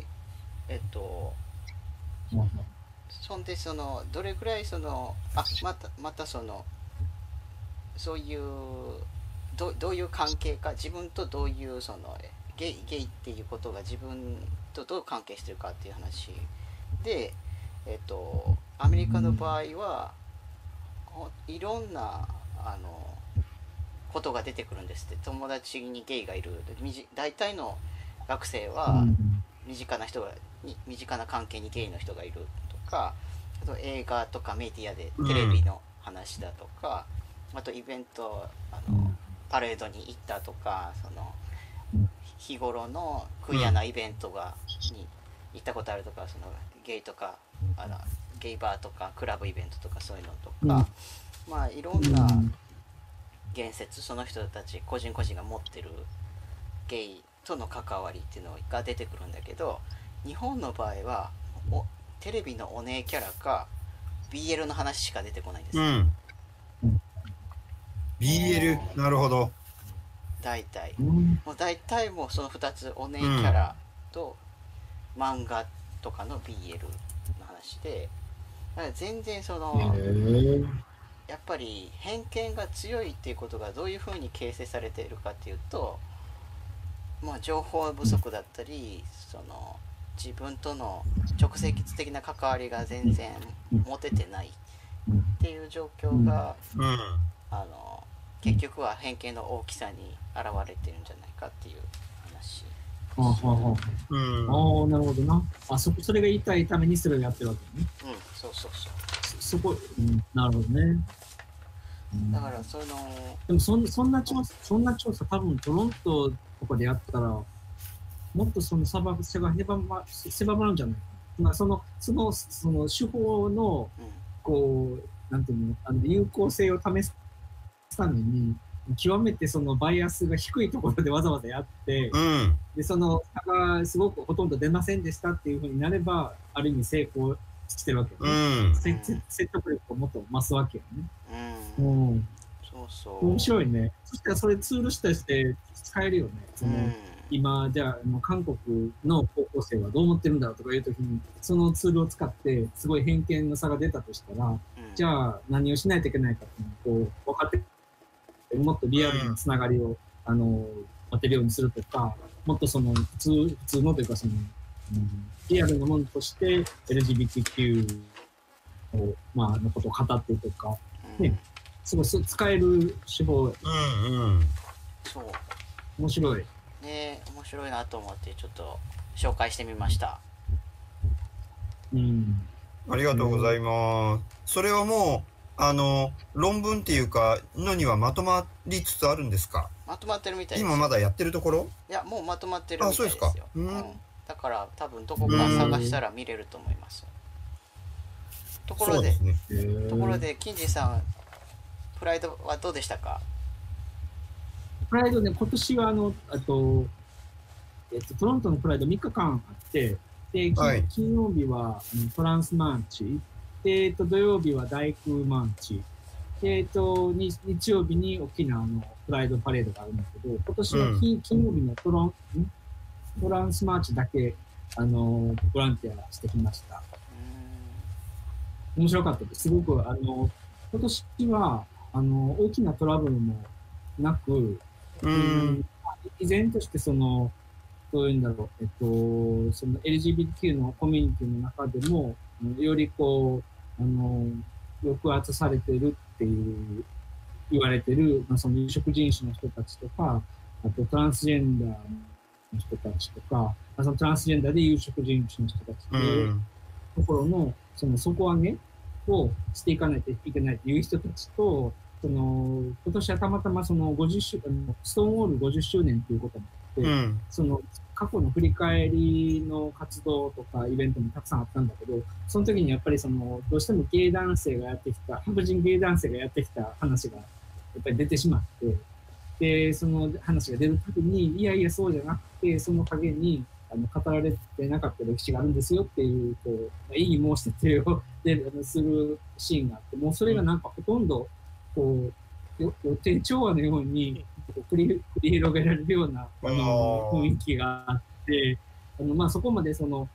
そんでどれくらいまたそういうどういう関係か、自分とどういうゲイっていうことが自分とどう関係してるかっていう話で、アメリカの場合はいろんなことが出てくるんですって。友達にゲイがいる、大体の学生は身近な関係にゲイの人がいるとか、あと映画とかメディアでテレビの話だとか、あとイベントパレードに行ったとか、日頃のクイアなイベントに行ったことあるとか、ゲイとかゲイバーとかクラブイベントとかそういうのとか、まあいろんな言説、その人たち個人個人が持ってるゲイとの関わりっていうのが出てくるんだけど、日本の場合はテレビのお姉キャラか BL の話しか出てこないんです。 BL、なるほど。 大体もうその2つ、お姉キャラと漫画とかの BL の話で、だから全然やっぱり偏見が強いっていうことがどういうふうに形成されているかっていうと、情報不足だったり、自分との直接的な関わりが全然持ててないっていう状況が、結局は偏見の大きさに現れてるんじゃないかっていう話。 なるほどな。それが言いたいためにそれをやってるわけね。 そう。 そこ、なるほどね。 だからでもそんな調査多分トロントとかでやったらもっと狭まるんじゃないかな。その手法のなんていうの、有効性を試すために極めてバイアスが低いところでわざわざやって、で差がすごくほとんど出ませんでしたっていうふうになれば、ある意味成功してるわけよね。説得力をもっと増すわけよね。面白いね。そしたらそれツールとして使えるよね。今じゃあ韓国の高校生はどう思ってるんだろうとかいうときに、そのツールを使ってすごい偏見の差が出たとしたら、じゃあ何をしないといけないかっていうのを分かって、もっとリアルなつながりを持てるようにするとか、もっと普通のというかリアルなものとして LGBTQ のことを語っていくとか、すごい使える手法。 そう。 面白い。 ね、面白いなと思ってちょっと紹介してみました。 ありがとうございます。それはもう論文っていうかのにはまとまりつつあるんですか？ まとまってるみたいです。 今まだやってるところ？ いや、もうまとまってるみたいですよ。 そうですか。 だから多分どこか探したら見れると思います。ところで金次さん、プライドはどうでしたか？ プライドね、今年はトロントのプライド3日間あって、で、金曜日はトランスマーチ、で、土曜日は大空マーチ、で、日曜日に大きなプライドパレードがあるんだけど、今年は金曜日のトランスマーチだけ、ボランティアしてきました。面白かったです。すごく、今年は、大きなトラブルもなく、依然としてどういうんだろう、その LGBTQ のコミュニティの中でも、より抑圧されてるっていう言われてる、その有色人種の人たちとか、あとトランスジェンダーの人たちとか、そのトランスジェンダーで有色人種の人たちっていうところの、その底上げをしていかないといけないという人たちと、今年はたまたまそのストーンウォール50周年ということもあって、その過去の振り返りの活動とかイベントもたくさんあったんだけど、その時にやっぱりどうしてもゲイ男性がやってきた、白人ゲイ男性がやってきた話がやっぱり出てしまって、で、その話が出る時に、いやいやそうじゃなくて、その陰に語られてなかった歴史があるんですよっていう、異議申し立てをするシーンがあって、もうそれがなんかほとんど、予定調和のように繰り広げられるような雰囲気があって、そこまでこ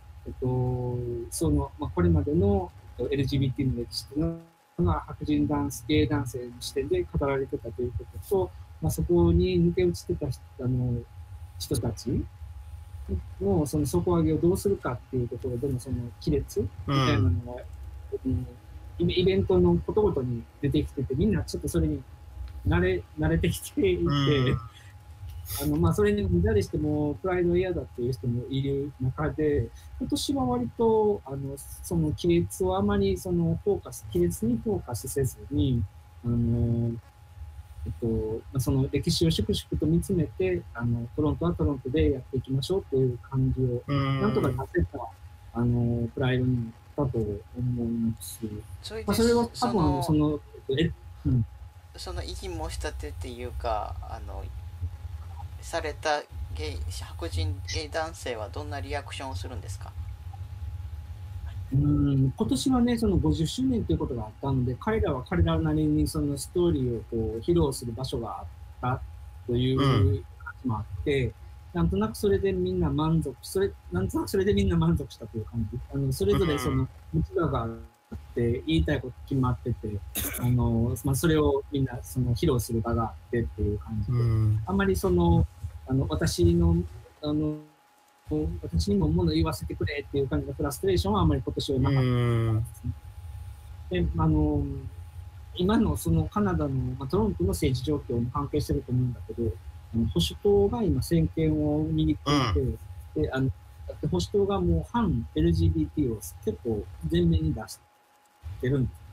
れまでの LGBT の歴史というのが白人ゲイ男性の視点で語られてたということと、そこに抜け落ちてた人たちの底上げをどうするかっていうところでの亀裂みたいなのが、イベントのことごとに出てきてて、みんなちょっとそれに慣れてきていて、それに誰してもプライド嫌だっていう人もいる中で、今年は割とその亀裂をあまり亀裂にフォーカスせずに、その歴史を粛々と見つめて、トロントはトロントでやっていきましょうという感じを、なんとか出せたプライドにだと思います。それは多分その異議申し立てっていうかされた白人ゲイ男性はどんなリアクションをするんですか？ 今年はね、その50周年ということがあったので、彼らは彼らなりにそのストーリーを披露する場所があったという感じもあって、なんとなくそれでみんな満足したという感じ。それぞれその立場があって言いたいこと決まってて、それをみんな披露する場があってっていう感じで、あんまり私にも物を言わせてくれっていう感じのフラストレーションはあんまり今年はなかったですね。で、今のカナダの、トロントの政治状況も関係してると思うんだけど、保守党が今政権を握っていて、で保守党がもう反 LGBT を結構前面に出してるんです。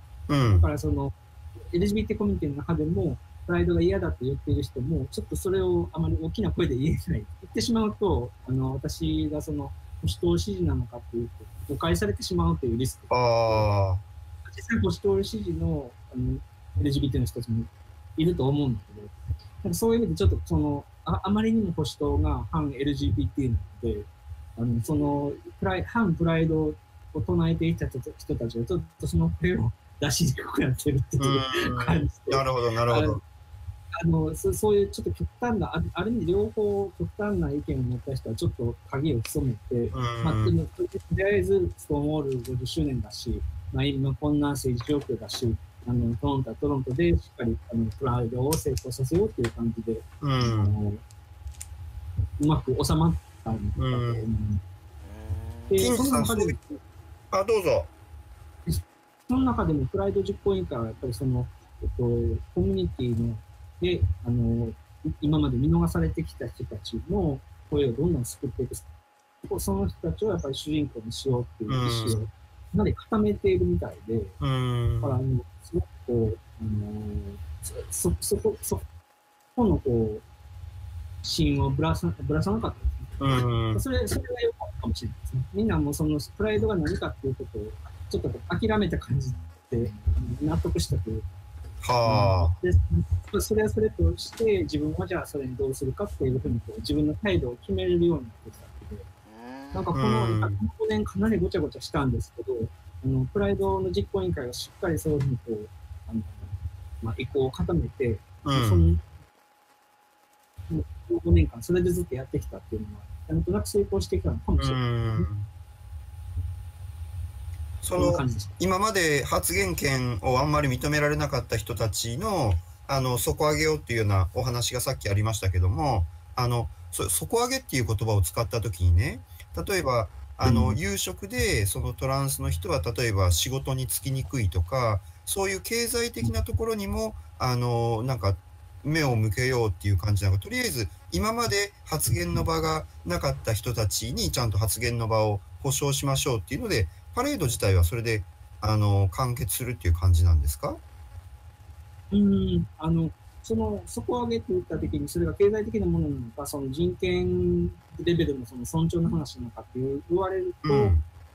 だからLGBT コミュニティの中でもプライドが嫌だって言っている人もちょっとそれをあまり大きな声で言えない。言ってしまうと私が保守党支持なのかっていうと誤解されてしまうというリスク。実際保守党支持のLGBT の人たちもいると思うんだけど、なんかそういう意味でちょっとあまりにも保守党が反 LGBT なので、反プライドを唱えていた人たちがちょっとその声を出しにくくなってるっていう感じで。 なるほど、なるほど。 そういうちょっと極端な、ある意味両方極端な意見を持った人はちょっと鍵を潜めて、でもとりあえずストーンウォール50周年だし、今こんな政治状況だし、トロントでしっかりプライドを成功させようという感じで、うまく収まったんだと思う。 その中で、どうぞ。 その中でもプライド実行委員会はやっぱりコミュニティので今まで見逃されてきた人たちの声をどんどん救っていく。その人たちをやっぱり主人公にしようっていう意思をかなり固めているみたいで、だからすごくこう、そこのこう、芯をぶらさなかったですね。それが良かったかもしれないですね。みんなもそのプライドが何かっていうことをちょっと諦めた感じで納得したというか、でそれはそれとして自分はじゃあそれにどうするかっていうふうにこう自分の態度を決めれるようになってきたので、なんかこの5年かなりごちゃごちゃしたんですけど、プライドの実行委員会がしっかりそういうふうにこう意向を固めて、その5年間それでずっとやってきたっていうのはなんとなく成功してきたのかもしれない、 その今まで発言権をあんまり認められなかった人たちの底上げようっていうようなお話がさっきありましたけども、底上げっていう言葉を使った時にね、例えば夕食でそのトランスの人は例えば仕事に就きにくいとか、そういう経済的なところにもなんか目を向けようっていう感じなのか、とりあえず今まで発言の場がなかった人たちにちゃんと発言の場を保障しましょうっていうので、パレード自体はそれで完結するっていう感じなんですか？ その底上げといった時にそれが経済的なものなのか、その人権レベルのその尊重の話なのかって言われると、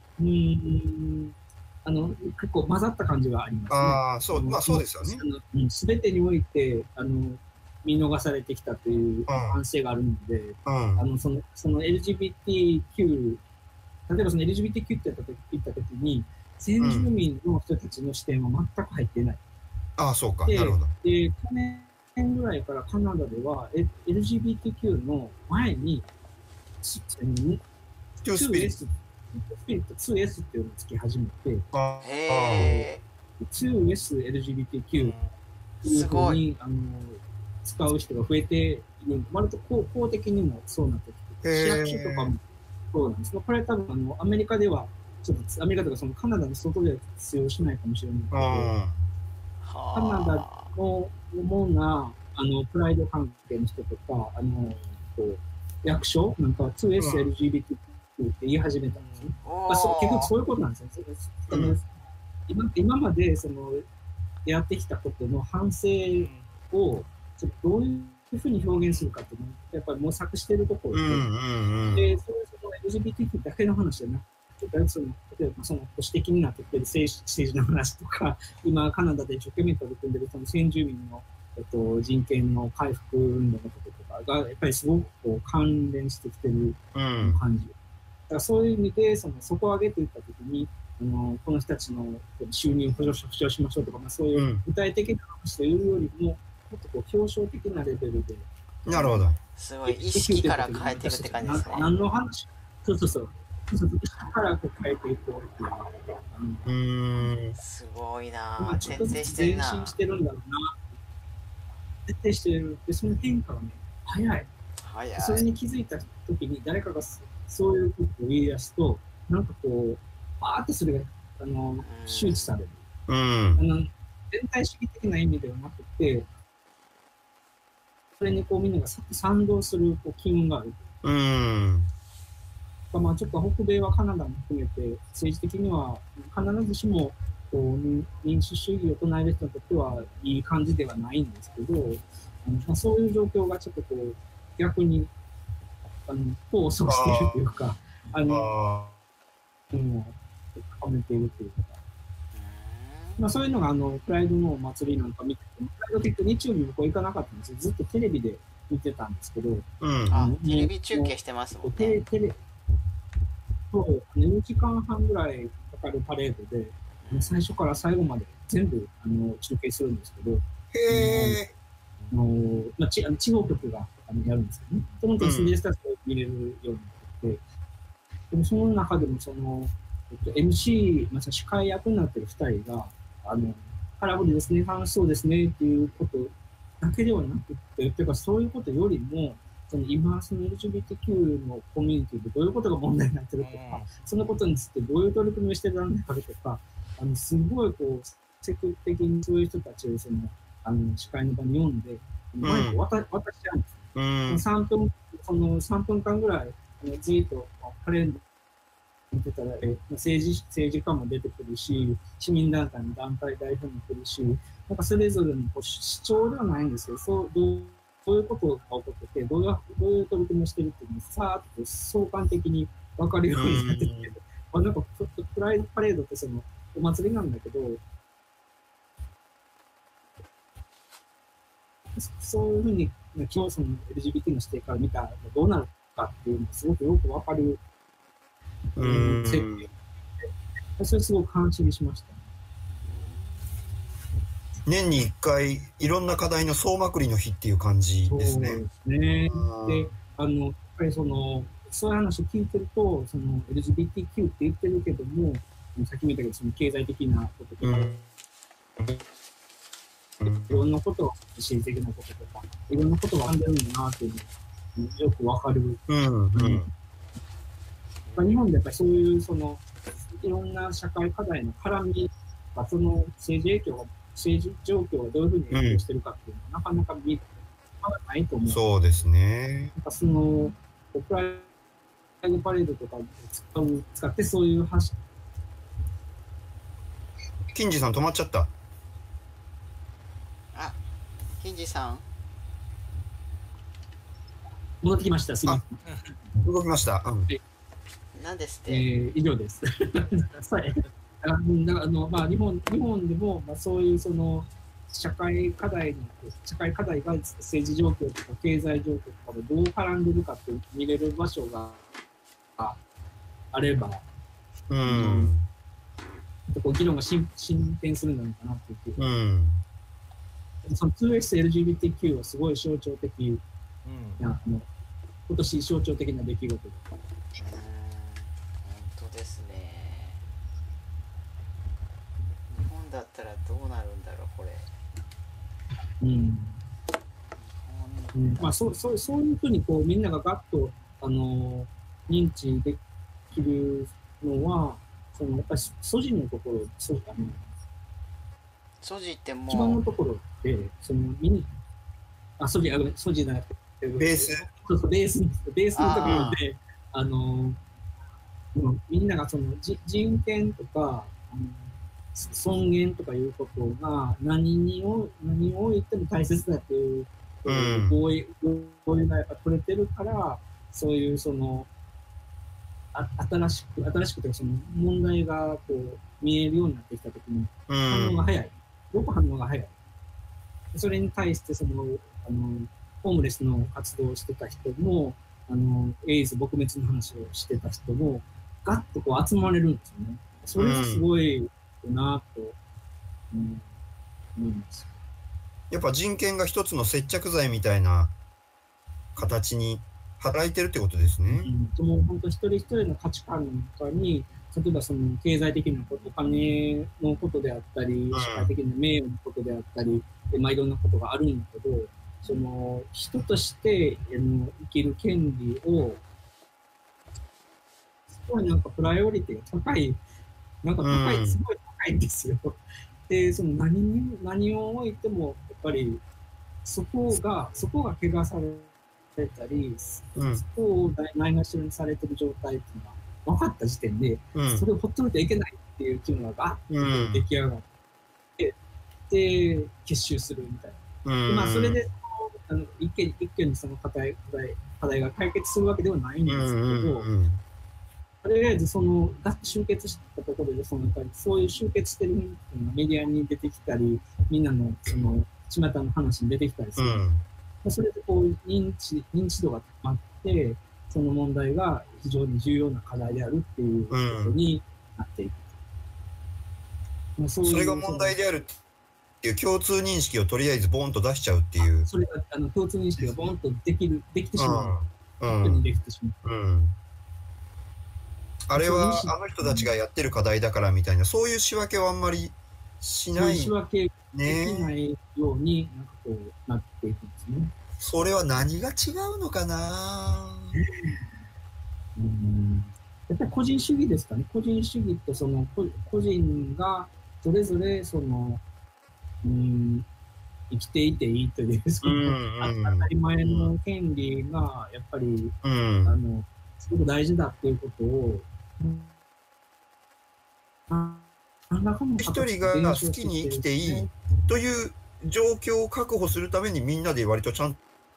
結構混ざった感じがありますね。 そうですよね。 全てにおいて見逃されてきたという反省があるので、その LGBTQ、例えばその LGBTQ って言った時に先住民の人たちの視点は全く入っていない。 そうか、なるほど。 で、去年ぐらいからカナダでは LGBTQ の前に 2S っていうのをつき始めて、2SLGBTQ っていうふうに使う人が増えている。割と公的にもそうなってきて、市役所とかもそうなんです。これ多分アメリカでは、ちょっとアメリカとかそのカナダの外では通用しないかもしれないけど、カナダの主なプライド関係の人とか、こう役所なんかは 2SLGBTQ って言い始めたんですね。結局そういうことなんですよ。今までそのやってきたことの反省をどういうふうに表現するかっていうのをやっぱり模索しているところで、それその LGBTQ だけの話じゃなくて、例えばその保守的になってきている政治の話とか、今カナダで一生懸命取り組んでいるその先住民の人権の回復運動のこととかがやっぱりすごくこう関連してきている感じ。だからそういう意味で底上げといったときにこの人たちの収入を保障しましょうとか、そういう具体的な話というよりも、もっとこう表彰的なレベルで。 なるほど。 すごい意識から変えていくって感じですね。 何の話？そう。意識からこう変えていこうっていう。 すごいな。 ちょっとずつ前進してるんだろうな。徹底してる。で、その変化がね、早い。それに気づいた時に誰かがそういうことを言い出すと、なんかこう、バーッとそれが周知される。全体主義的な意味ではなくて、それにこうみんなが賛同する機運がある。ちょっと北米はカナダも含めて政治的には必ずしもこう民主主義を唱える人にとってはいい感じではないんですけど、そういう状況がちょっとこう逆に功を奏しているというか、深めているというか、そういうのがプライドのお祭りなんか見てて、プライド結構日曜日もこう行かなかったんですよ。ずっとテレビで見てたんですけど、 テレビ中継してますもんね。 2時間半ぐらいかかるパレードで、最初から最後まで全部中継するんですけど、地方局がやるんですけどね、その SBS たちが見れるようになってて、でもその中でもMC、司会役になってる2人が、カラフルですね、楽しそうですねっていうことだけではなくて、というかそういうことよりも、今、LGBTQ のコミュニティでどういうことが問題になってるとか、そのことについてどういう取り組みをしてるんだろうとか、すごいこう、積極的にそういう人たちを司会の場に読んで、マイクを渡しちゃうんです。3分その3分間ぐらいずっとカレンダー見てたら、政治家も出てくるし、市民団体の団体代表も来るし、なんかそれぞれの主張ではないんですけど、どういうことが起こってて、どういう取り組みをしてるっていうのをさーっと相関的に分かるようになってて、なんかプライドパレードってそのお祭りなんだけど、そういうふうに今日その LGBT の視点から見たらどうなるかっていうのがすごくよく分かる設定。それすごく関心しました。 年に1回いろんな課題の総まくりの日っていう感じですね。 そうですね。で、やっぱりそういう話を聞いてると、その LGBTQ って言ってるけども、さっきも言ったけど、その経済的なこととか、いろんなこと、心理的なこととか、いろんなことがあるんだなっていうのがよくわかる。日本でやっぱりそういういろんな社会課題の絡みが、その政治状況がどういうふうに影響してるかっていうのは、なかなか見まだないと思う。 そうですね。 なんかプライドパレードとかを使ってそういう話。 金次さん止まっちゃった。 あ、金次さん。 戻ってきました。すみません。 動きました。 何ですって。 以上です。まあ日本でもそういう社会課題が政治状況とか経済状況とかでどう絡んでるかって見れる場所があれば、議論が進展するんじゃないかなっていう。その 2XLGBTQ はすごい象徴的な、今年象徴的な出来事だった。 本当ですね。日本だったらどうなるんだろうこれ。 まあそういうふうにみんながガッと認知できるのはやっぱり素地のところそうだね。 素地ってもう基盤のところで素地じゃなくてベース。 そうベースのところでみんなが人権とか尊厳とかいうことが何においても大切だという合意がやっぱ取れてるから、そういう新しくて問題が見えるようになってきたときに反応が早い。すごく反応が早い。それに対してホームレスの活動をしてた人もエイズ撲滅の話をしてた人もガッと集まれるんですよね。それがすごいなと思います。 やっぱ人権が一つの接着剤みたいな形に働いてるってことですね。 もう本当一人一人の価値観の中に、例えば経済的なこと、お金のことであったり、社会的な名誉のことであったり、いろんなことがあるんだけど、人として生きる権利を、すごいプライオリティが高い、すごい高いんですよ。で、何を置いても、やっぱり、そこが怪我されたり、そこをないがしろにされてる状態っていうのは分かった時点で、それをほっといてはいけないっていう機能がガッと出来上がって、で、結集するみたいな。それで、一挙にその課題が解決するわけではないんですけど、とりあえずガッと集結したところでやっぱりそういう集結してるメディアに出てきたり、みんなの巷の話に出てきたりする。それで認知度が高まって、その問題が非常に重要な課題であるっていうことになっていく。 それが問題であるっていう共通認識をとりあえずボーンと出しちゃうっていう。 それが共通認識がボーンとできてしまう。本当にできてしまう。 あれはあの人たちがやってる課題だからみたいな、そういう仕分けをあんまりしない。 仕分けできないようになっていくんですね。 それは何が違うのかな。 やっぱり個人主義ですかね。個人主義と個人がそれぞれ生生きていていいという、その当たり前の権利が、やっぱり、すごく大事だっていうことを、 一人が好きに生きていいという状況を確保するためにみんなで割とちゃんと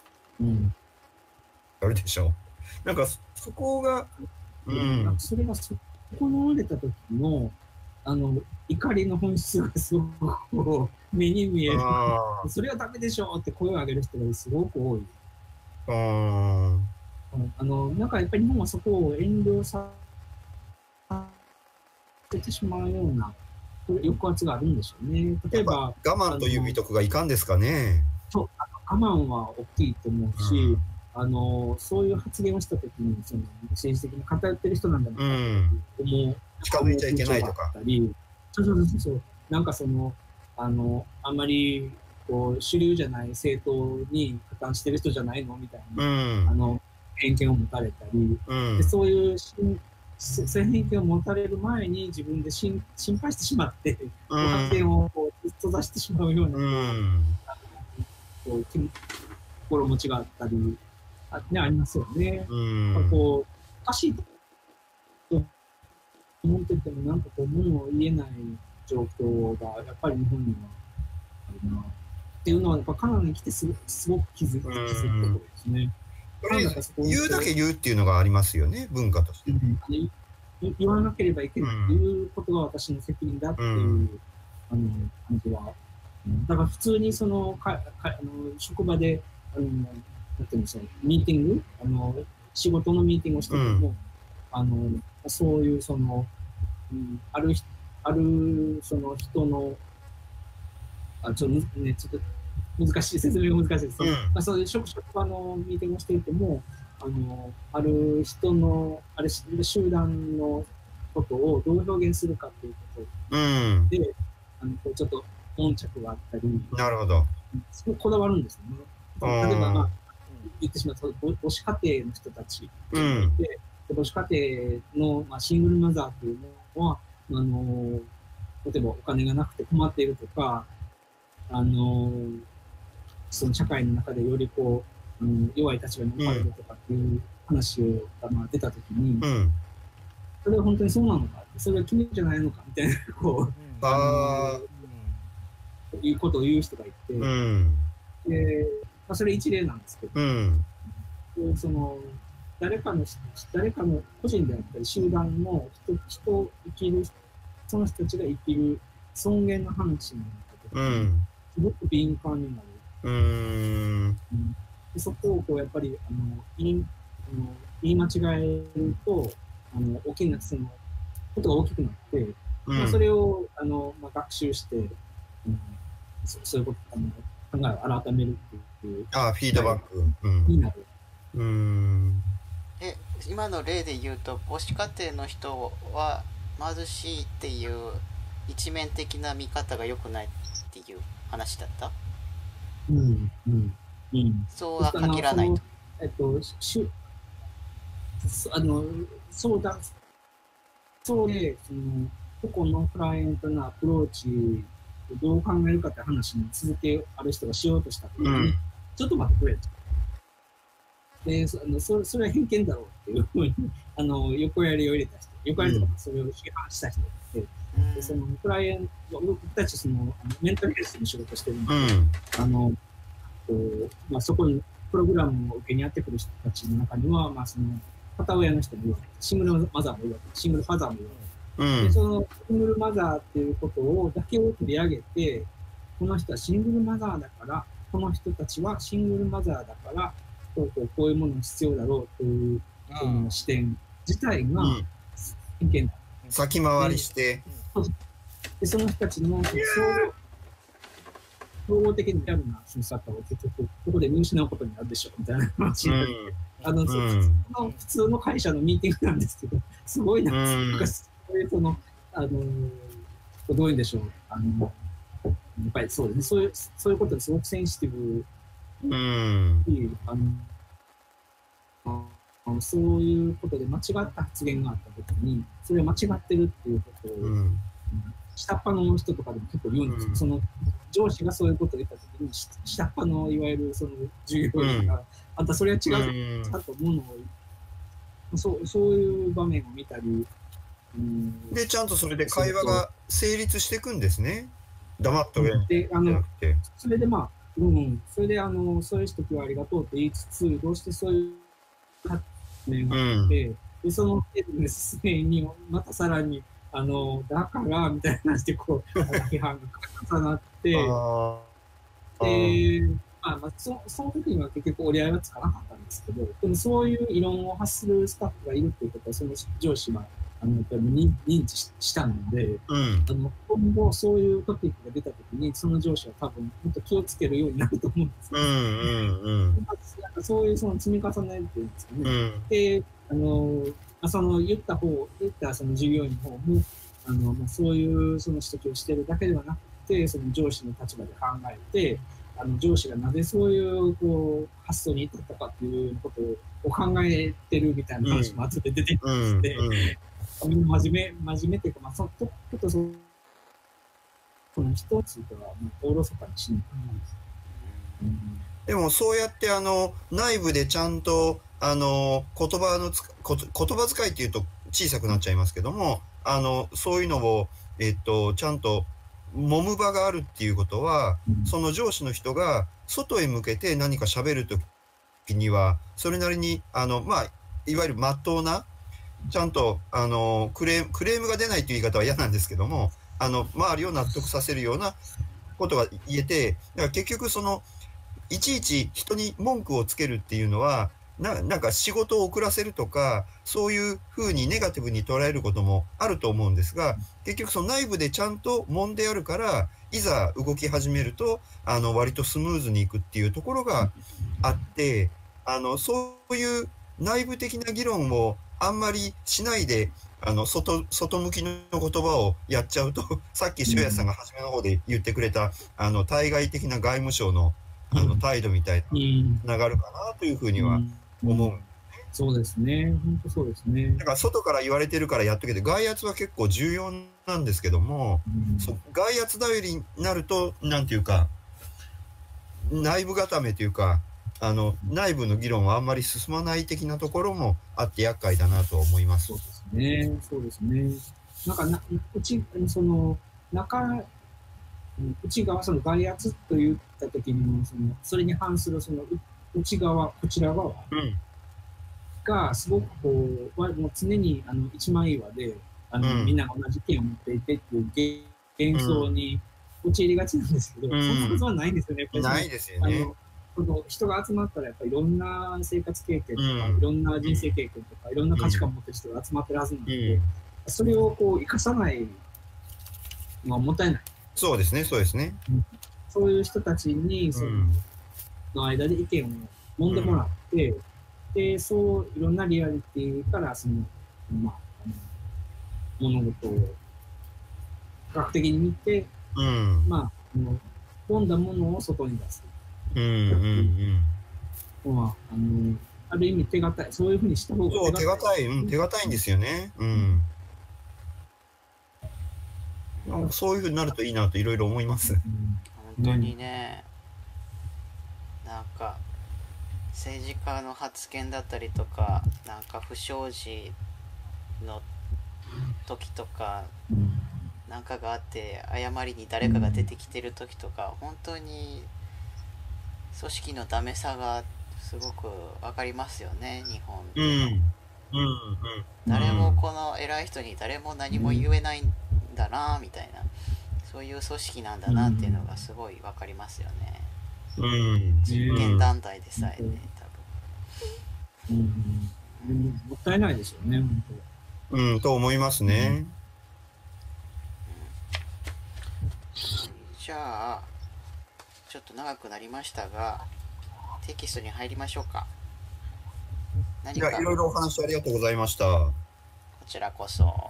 やるでしょ。なんかそこが、 それが損なわれた時の怒りの本質がすごく目に見える。それはダメでしょって声を上げる人がすごく多い。なんかやっぱり日本はそこを遠慮させてしまうような抑圧があるんでしょうね。例えば我慢という美徳がいかんですかね。 そう、我慢は大きいと思うし、そういう発言をしたときにその政治的に偏ってる人なんだろうなと思う。 近づいちゃいけないとか。 そうなんかあんまりこう主流じゃない政党に加担してる人じゃないのみたいな、偏見を持たれたり、でそういう偏見を持たれる前に自分で心配してしまって発言を閉ざしてしまうような、心持ちがあったりありますよね。おかしいと思っててもなんか物を言えない状況がやっぱり日本にはあるなっていうのはやっぱカナダに来てすごく気づくところですね。 言うだけ言うっていうのがありますよね、文化として。 言わなければいけないということが私の責任だっていう感じは。だから普通に職場でなんていうんですか、ミーティング、仕事のミーティングをしてても、そういうあるその人のちょっと難しい説明が難しいですね。そういう職場のミーティングをしていてもある人の集団のことをどう表現するかということで、ちょっと悶着があったり、 なるほど。 すごいこだわるんですよね。例えば、言ってしまうと母子家庭の人たちで、母子家庭の、シングルマザーというのは例えばお金がなくて困っているとか、その社会の中でより弱い立場に置かれるとかっていう話が出たときに、それは本当にそうなのか、それは君じゃないのかみたいないうことを言う人がいて、でそれ一例なんですけど、誰かの個人であったり集団の人生きるその人たちが生きる尊厳の話になった時に、すごく敏感になる。でそこをやっぱり言い間違えると大きなことが大きくなって、それを学習して、そういうこと考えを改めるっていうフィードバックになる。 今の例で言うと母子家庭の人は貧しいっていう一面的な見方が良くないっていう話だった？そうは限らないと。 そうで個々のクライアントのアプローチをどう考えるかって話に続けある人がしようとした時に、ちょっと待ってくれと。でそれは偏見だろうっていうふうに横やりを入れた人、横やりとかそれを批判した人がいて、でそのクライアント、僕たちメンタルヘルスの仕事してるので、そこにプログラムを受けにやってくる人たちの中には、片親の人もいるわけです。シングルマザーもいるわけです。シングルファザーもいるわけです。でそのシングルマザーっていうことだけを取り上げて、この人はシングルマザーだから、この人たちはシングルマザーだから、こういうものが必要だろうという視点自体が偏見だ。 先回りして。 でその人たちの総合的にリアルな審査を結局ここで見失うことになるでしょうみたいな話になって、普通の会社のミーティングなんですけど、すごいな、どういうんでしょう、やっぱりそうですね、そういうことですごくセンシティブそういうことで間違った発言があったときに、それは間違ってるっていうことを、下っ端の人とかでも結構言うんですよ。 上司がそういうことを言ったときに、下っ端のいわゆるその従業員が、あんたそれは違うちゃんとものを、そういう場面を見たり、 で、ちゃんとそれで会話が成立していくんですね。黙っとけで、それでそれでそういう指摘はありがとうと言いつつ、どうしてそういう発明があって、で、その説明に、またさらに、だからみたいな話で、こう、批判が重なって、で、その時には結局折り合いはつかなかったんですけど、でもそういう異論を発するスタッフがいるっていうことは、その上司は、やっぱり認知したので、今後そういうトピックが出た時に、その上司は多分もっと気をつけるようになると思うんですけど、そういうその積み重ねっていうんですかね。で、その言ったその従業員の方も、そういうその指摘をしてるだけではなくて、その上司の立場で考えて、上司がなぜそういうこう発想に至ったかっていうことを考えてるみたいな話も後で出てきまして、真面目っていうか、ちょっとその人についてはおろそかにしないと思うんです。 でもそうやって内部でちゃんと言葉遣いっていうと小さくなっちゃいますけども、そういうのをちゃんと揉む場があるっていうことは、その上司の人が外へ向けて何か喋るときにはそれなりにいわゆる真っ当なちゃんとクレームが出ないという言い方は嫌なんですけども、周りを納得させるようなことが言えて、だから結局いちいち人に文句をつけるっていうのはなんか仕事を遅らせるとか、そういうふうにネガティブに捉えることもあると思うんですが、結局その内部でちゃんと揉んであるから、いざ動き始めると割とスムーズにいくっていうところがあって、そういう内部的な議論をあんまりしないで外向きの言葉をやっちゃうと、さっき塩谷さんが初めの方で言ってくれた対外的な外務省の態度みたいなつながるかなというふうには思う。 そうですね、本当そうですね。 だから外から言われてるからやっとけて、外圧は結構重要なんですけども、外圧頼りになるとなんていうか内部固めというか内部の議論はあんまり進まない的なところもあって厄介だなと思います。 そうですね、そうですね。内側、その外圧と言った時にも、それに反するその内側、こちら側がすごくこう、もう常に一枚岩でみんなが同じ意見を持っていてっていう幻想に陥りがちなんですけど、そんなことはないんですよね。 ないですよね。 人が集まったらやっぱりいろんな生活経験とか、いろんな人生経験とか、いろんな価値観を持ってる人が集まってるはずなので、それをこう生かさないのはもったいない。 そうですね、そうですね。 そういう人たちにの間で意見を揉んでもらって、で、そういろんなリアリティから物事を科学的に見て、揉んだものを外に出す。ある意味手堅い、そういうふうにした方が手堅いんですよね。そういうふうになるといいなといろいろ思います。 本当にね、なんか政治家の発言だったりとか、なんか不祥事の時とか、なんかがあって誤りに誰かが出てきてる時とか、本当に組織のダメさがすごく分かりますよね、日本で。誰もこの偉い人に誰も何も言えないんだなみたいな、そういう組織なんだなっていうのがすごい分かりますよね。人権団体でさえね、多分。 もったいないですよね、本当。 と思いますね。 じゃあちょっと長くなりましたが、テキストに入りましょうか。 いろいろお話ありがとうございました。こちらこそ。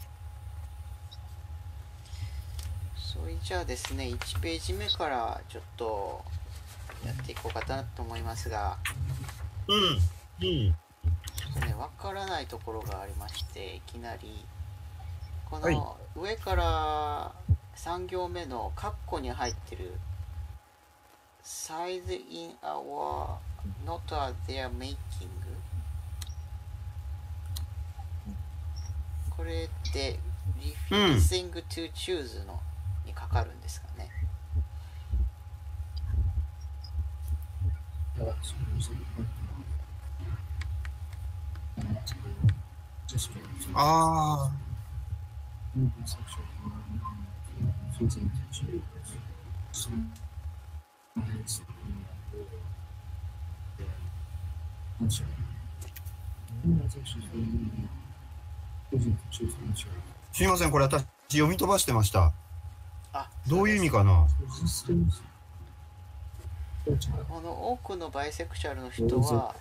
それじゃあですね、1ページ目からちょっとやっていこうかなと思いますが、分からないところがありまして、いきなりこの上から 3行目のカッコに入ってる size in our not a their making これって refusing to choose のにかかるんですかね。 ああ。すいません、これ私読み飛ばしてました。どういう意味かな。 この多くのバイセクシャルの人は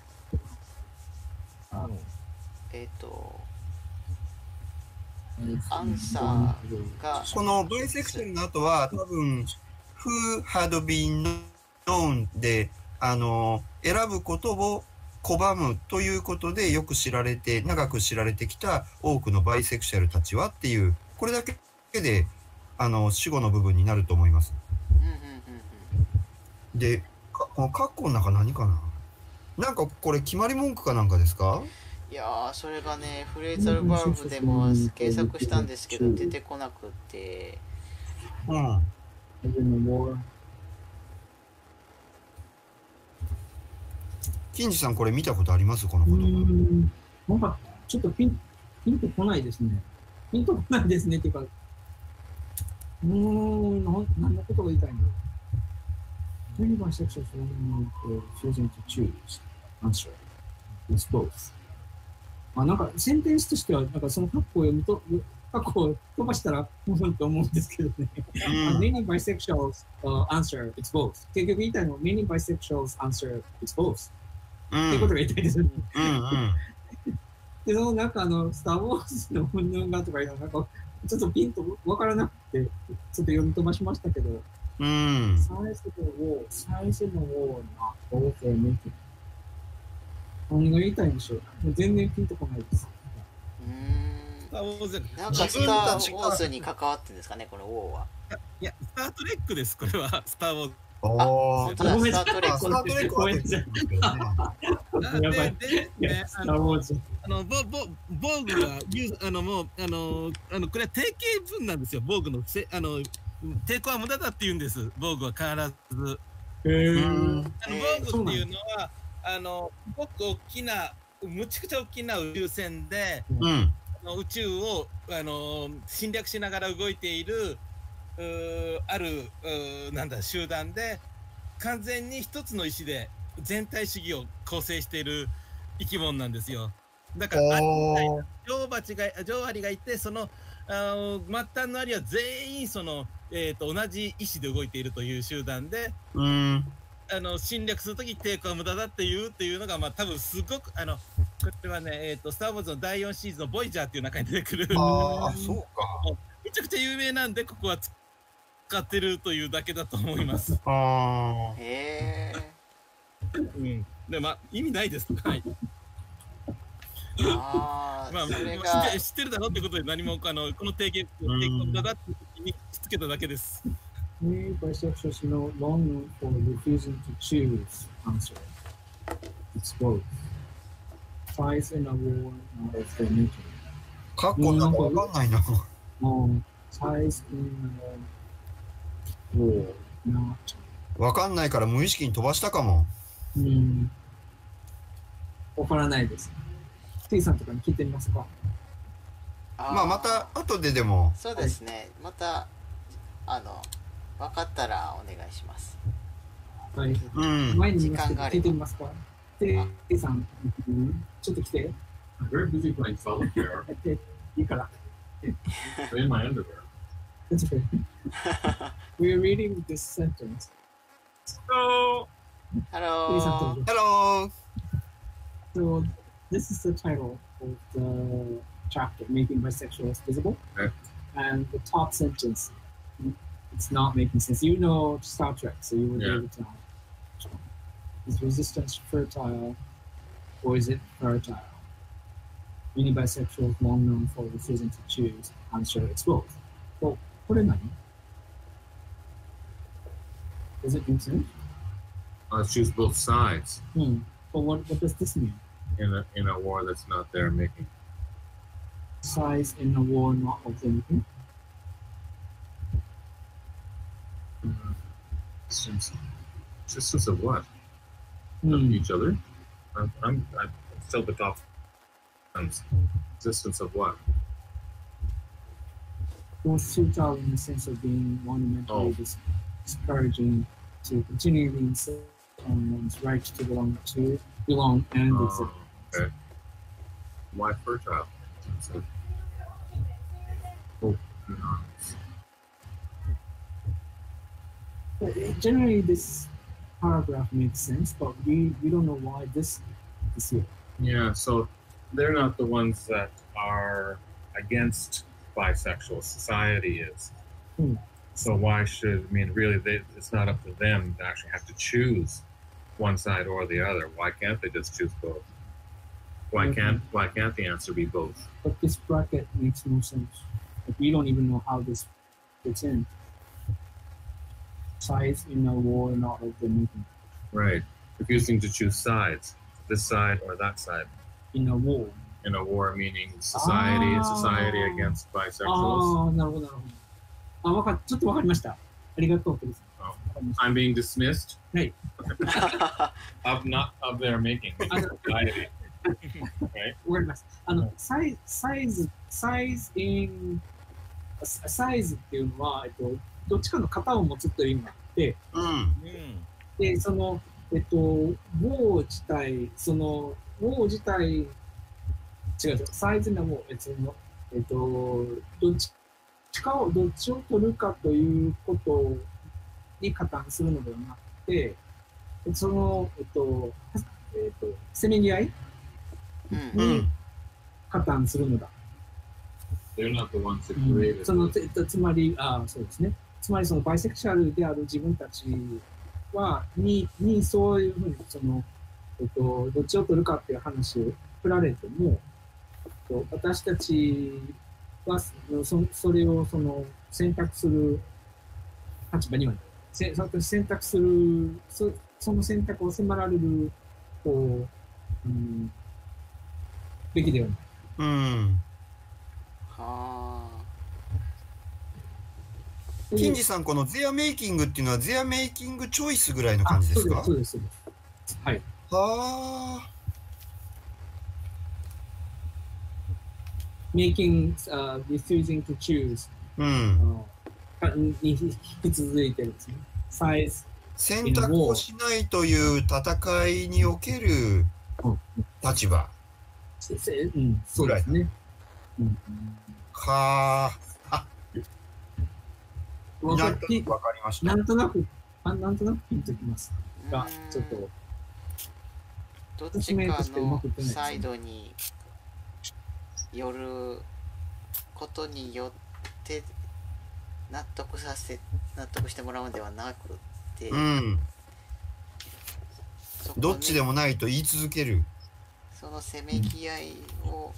アンサーがこのバイセクシャルの後は多分 Who had been known で選ぶことを拒むということでよく知られて長く知られてきた多くのバイセクシャルたちはっていうこれだけで主語の部分になると思います。でこの括弧の中何かな。なんかこれ決まり文句かなんかですか。 いやーそれがねフレーザルバーブでも検索したんですけど出てこなくって。 金次さんこれ見たことありますこの言葉。 なんかちょっとピンとこないですね。ピンとこないですねっていうか何のことが言いたいの。Many bisexuals choosing to choose answer is both。なんかセンテンスとしてはなんかその括弧を飛ばしたらと思うんですけどね。Many bisexuals answer it's both。結局言いたいのは Many bisexuals answer it's both。っていうことが言いたいですよね。でそのなんかスター・ウォーズの本能がとかいうのなんかちょっとピンとわからなくてちょっと読み飛ばしましたけど。Size of the wall not both are making。何が言いたいんでしょう。全然ピンとこないです。 なんかスター・ウォーズに関わってるんですかねこのウォーは。 いやスター・トレックですこれはスター・ウォーズ。 スター・トレック。 スター・トレックは出てるんですけどね。 防具はもうこれは定型文なんですよ。防具の抵抗は無駄だって言うんです。防具は必ず。防具っていうのはすごく大きなむちゃくちゃ大きな宇宙船で、宇宙を侵略しながら動いているある集団で完全に一つの意思で全体主義を構成している生き物なんですよ。だから女王アリがいてその末端のアリは全員同じ意思で動いているという集団で、侵略するとき抵抗は無駄だっていうのが多分すごくこれはねスター・ウォーズの第4シーズンのボイジャーっていう中に出てくるそうかめちゃくちゃ有名なんでここは使ってるというだけだと思います。 へえ。で意味ないです。はい。それが知ってるだろうってことで何もこの定型無駄だってにつけただけです。 Many bisexuals know long for refusing to choose answer. It's both. Size in a war not of their making. カッコなんかわかんないな。 Size in a war not. わかんないから無意識に飛ばしたかも。 わからないです。T さんとかに聞いてみますか。 また後ででも。 そうですね。また分かったらお願いします。 はい。前に聞いてみますか。T さん、ちょっと来て。 I'm very busy playing solitaire. いいから。 I'm in my underwear. That's okay. We are reading this sentence. Hello. Hello. So this is the title of the chapter, Making Bisexuals Visible. Okay. And the top sentence, it's not making sense. You know Star Trek, so you would be able to know. Is resistance fertile or is it fertile? Many bisexuals long known for refusing to choose. Answer, it's both. So, これ何 Does it make sense? Choose both sides But what does this mean? in a war that's not their making. Sides in a war not of them making? Systems of what? Of each other? I'm still the top. Existence of what? Both futile in the sense of being monumentally discouraging to continually insist on one's right to belong and exist. Okay. Why fertile? Generally, this paragraph makes sense, but we don't know why this is here. Yeah, so they're not the ones that are against bisexual. Society is. So why should, really, it's not up to them to actually have to choose one side or the other. Why can't they just choose both? Why can't the answer be both? But this bracket makes no sense. Like, we don't even know how this fits in. Sides in a war not of the making. Right. Refusing to choose sides. This side or that side. In a war. In a war meaning society against bisexuals. なるほどなるほど。ちょっとわかりました。ありがとう。 I'm being dismissed. はい。 not of their making. Society. Right? わかります。サイズっていうのは、どっちかの型を持つという意味があって、で、その、ウォー自体、違う、サイズのウォー、どっちを取るかということに加担するのではなくて、その、せめぎ合いに加担するのだ。 They're not the ones that created. つまり、そうですね。つまりそのバイセクシャルである自分たちにそういうふうにどっちを取るかっていう話を振られても、私たちはそれを選択する立場にはない。選択するその選択を迫られるべきではない。 金次さん、このゼアメイキングっていうのはゼアメイキングチョイスぐらいの感じですか？ そうです。はい。 はあ。 making, refusing to choose に引き続いてるんですね。 選択をしないという戦いにおける立場。 そうですね。 はあ。なんとなくわかりました。 なんとなくピンときますが、ちょっと。 どっちかのサイドによることによって納得してもらうんではなくて、 どっちでもないと言い続ける。 そのせめぎ合いを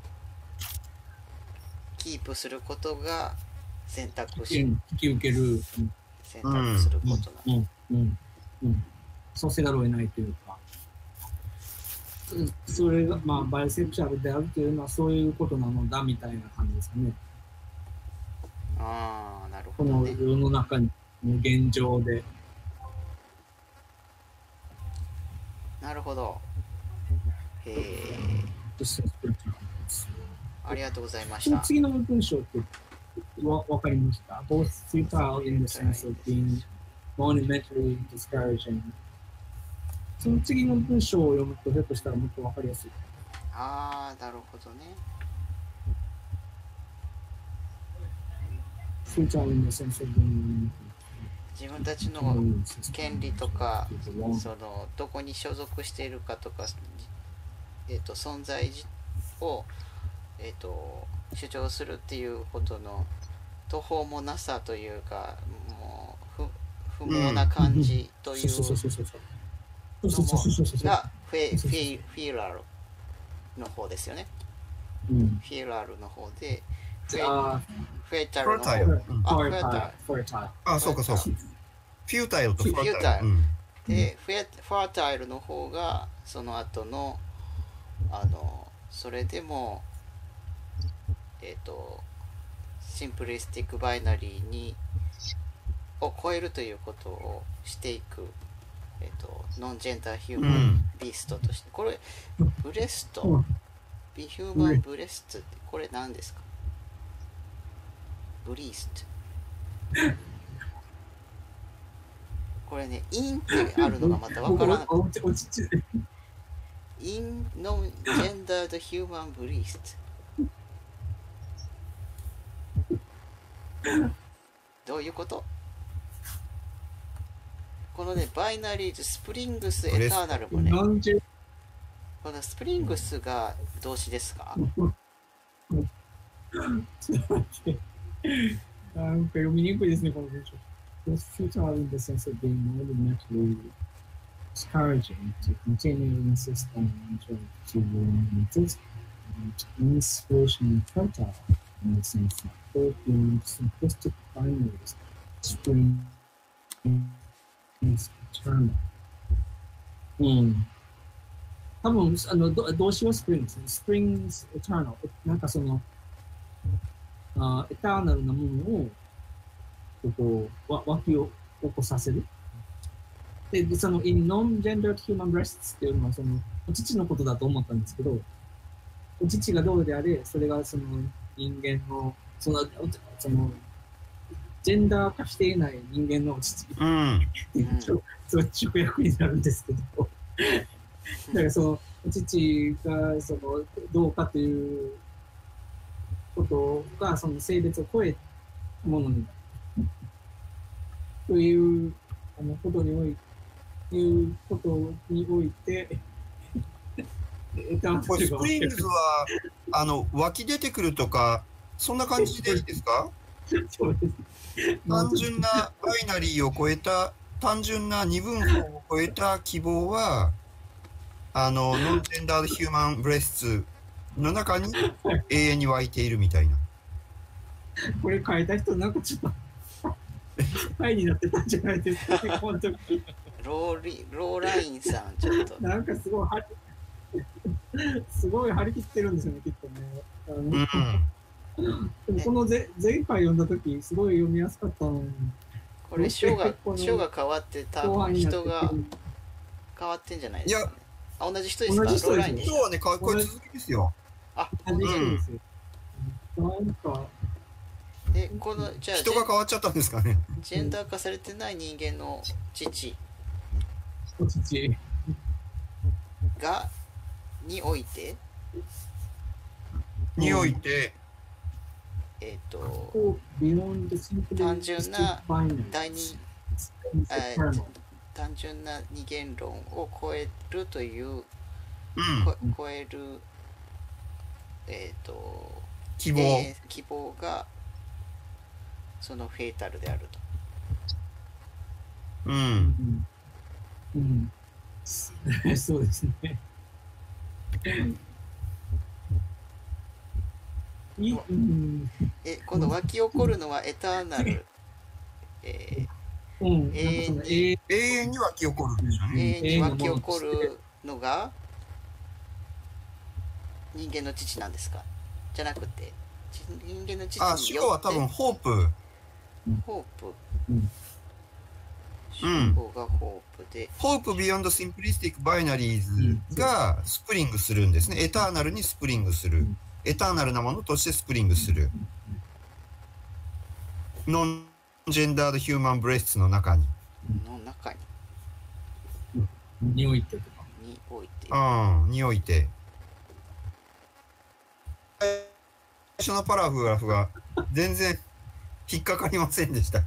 キープすることが選択肢、 引き受ける選択することなの。 そうせざるを得ないというか、それがバイセクシャルであるというのはそういうことなのだみたいな感じですかね。 なるほどね。 この世の中の現状で。 なるほど。ありがとうございました。 次の文章ってわかりました。Both futile in the sense of being monumentally discouraging。その次の文章を読むとひょっとしたらもっとわかりやすい。 なるほどね。 futile in the sense of being 自分たちの権利とか、どこに所属しているかとか、存在を、主張するっていうことの途方もなさというか、もう不毛な感じというのがフィーラルの方ですよね。フィーラルの方で、フェータルの方。 そうか。フフュータイルとフフュータイル、 ァータイル。 でファータイルの方がその後のそれでもシンプリスティックバイナリーを超えるということをしていく、ノンジェンダーヒューマンビーストとして、これブレスト、ビヒューマンブレストってこれ何ですか？ブリーストこれね、インってあるのがまた分からなくてインノンジェンダードヒューマンブリーストどういうこと？このね、バイナリーズ、スプリングス、エターナルもね、このスプリングスが動詞ですか？ なんか読みにくいですね、この文章。Those future are in the sense of being more than naturally discouraging to continue insist on entering to methods and inspiration fertile in the sense that both being simplistic binaries spring is eternal. 多分動詞はスプリングですね。Springs eternal。なんかその、エターナルなものをこう湧きを起こさせる。で、その in non-gendered human breasts っていうのはそのお乳のことだと思ったんですけど、お乳がどうであれ、それがその人間のそのジェンダー化していない人間のお乳っていうそれ直訳になるんですけど、だからそのお乳がそのどうかということがその性別を超えたものになる。ということにおいて、 これスプリングスは湧き出てくるとかそんな感じでいいですか？ そうです。 単純なバイナリーを超えた単純な二分法を超えた希望はノンジェンダードヒューマンブレスツの中に永遠に湧いているみたいな。 これ書いた人なんかちょっとハイになってたんじゃないですかね、この時。 ローラインさん、ちょっと。 なんかすごい張り切ってるんですよね、きっとね。でもこの前回読んだ時すごい読みやすかったのに。 これ章が変わって多分人が変わってんじゃないですかね。同じ人ですか？ローラインです。 今日はね、これ続きですよ。 同じ人ですよ。なんか。 このじゃあ人が変わっちゃったんですかね。 ジェンダー化されてない人間の父において単純な単純な二元論を超えるという、超える希望がそのフェイタルであると。 そうですね。 この湧き起こるのはエターナル、 永遠に湧き起こるんでしょうね。 永遠に湧き起こるのが人間の父なんですか？じゃなくて人間の父によって。 主語は多分ホープ。 主語がホープで。 ホープビヨンドシンプリスティックバイナリーズがスプリングするんですね。エターナルにスプリングする。エターナルなものとしてスプリングする。ノンジェンダードヒューマンブレスツの中に。 においてとか。 において。最初のパラグラフが全然引っかかりませんでした。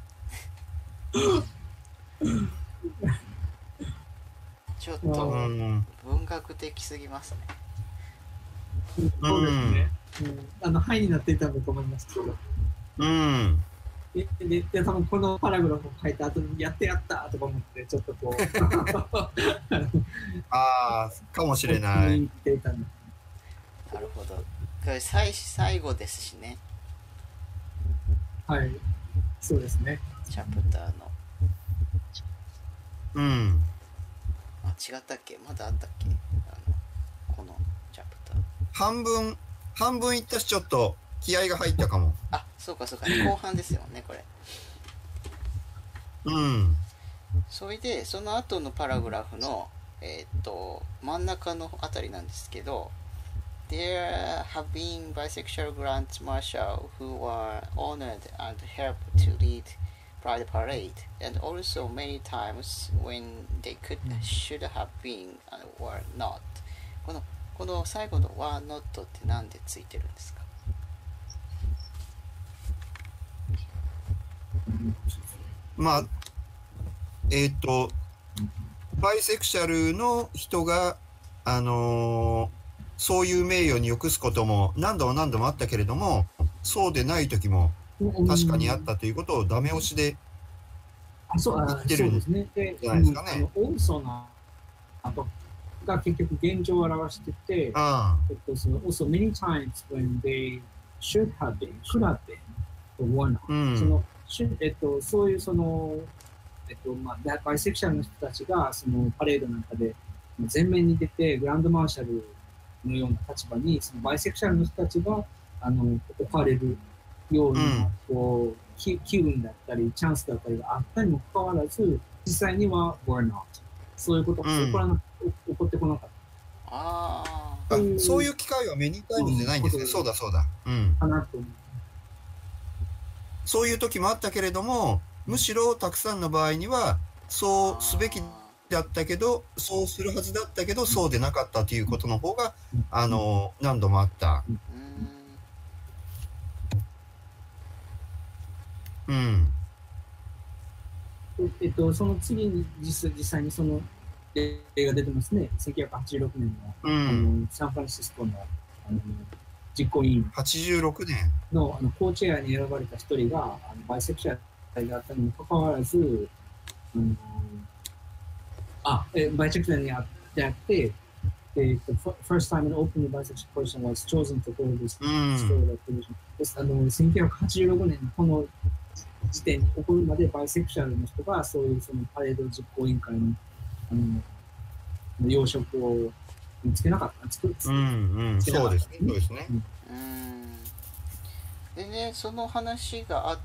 ちょっと文学的すぎますね。 そうですね。ハイになっていたんだと思いますけど。で多分このパラグラフを書いた後にやったとか思ってちょっとこうかもしれない。 なるほど。これ最後ですしね。 はい、そうですね。 チャプターの。 うん。 あ、違ったっけ？まだあったっけ？このチャプター。 半分いったし、ちょっと気合が入ったかも。 あ、そうかそうか、後半ですよね、これ。 うん。 それで、その後のパラグラフの、真ん中のあたりなんですけど、There have been bisexual Grand Marshal who were honored and helped to lead Pride Parade, and also many times when they should have been and were not. この最後の were not ってなんでついてるんですか？ まあ、バイセクシャルの人が、そういう名誉に抑すことも何度もあったけれども、そうでない時も確かにあったということをダメ押しで言ってるんじゃないですかね。 オーソの後が結局現状を表してて、その also many times when they should have been, could have been, or were not、そのそういうそのバイセクシャルの人たちがそのパレードなんかで前面に出てグランドマーシャルのような立場にそのバイセクシャルの人たちが置かれるような、こう機運だったりチャンスだったりがあったにもかかわらず実際には were not そういうことが起こってこなかった。 そういう機会はメニータイムズでないんですね。そうだ。 かなと思う。 そういう時もあったけれども、むしろたくさんの場合にはそうすべきだったけど、そうするはずだったけどそうでなかったということの方が何度もあった。 その次に実際にその例が出てますね。1986年の、サンフランシスコの実行委員 86年のコーチェアに選ばれた一人がバイセクシャルだったにもかかわらず、バイセクシャルにあって、first time an openly bisexual person was chosen to hold this position。1986年のこの時点に起こるまでバイセクシャルの人がそういうそのパレード実行委員会の要職を見つけなかった。そうですね。 でね、その話があって、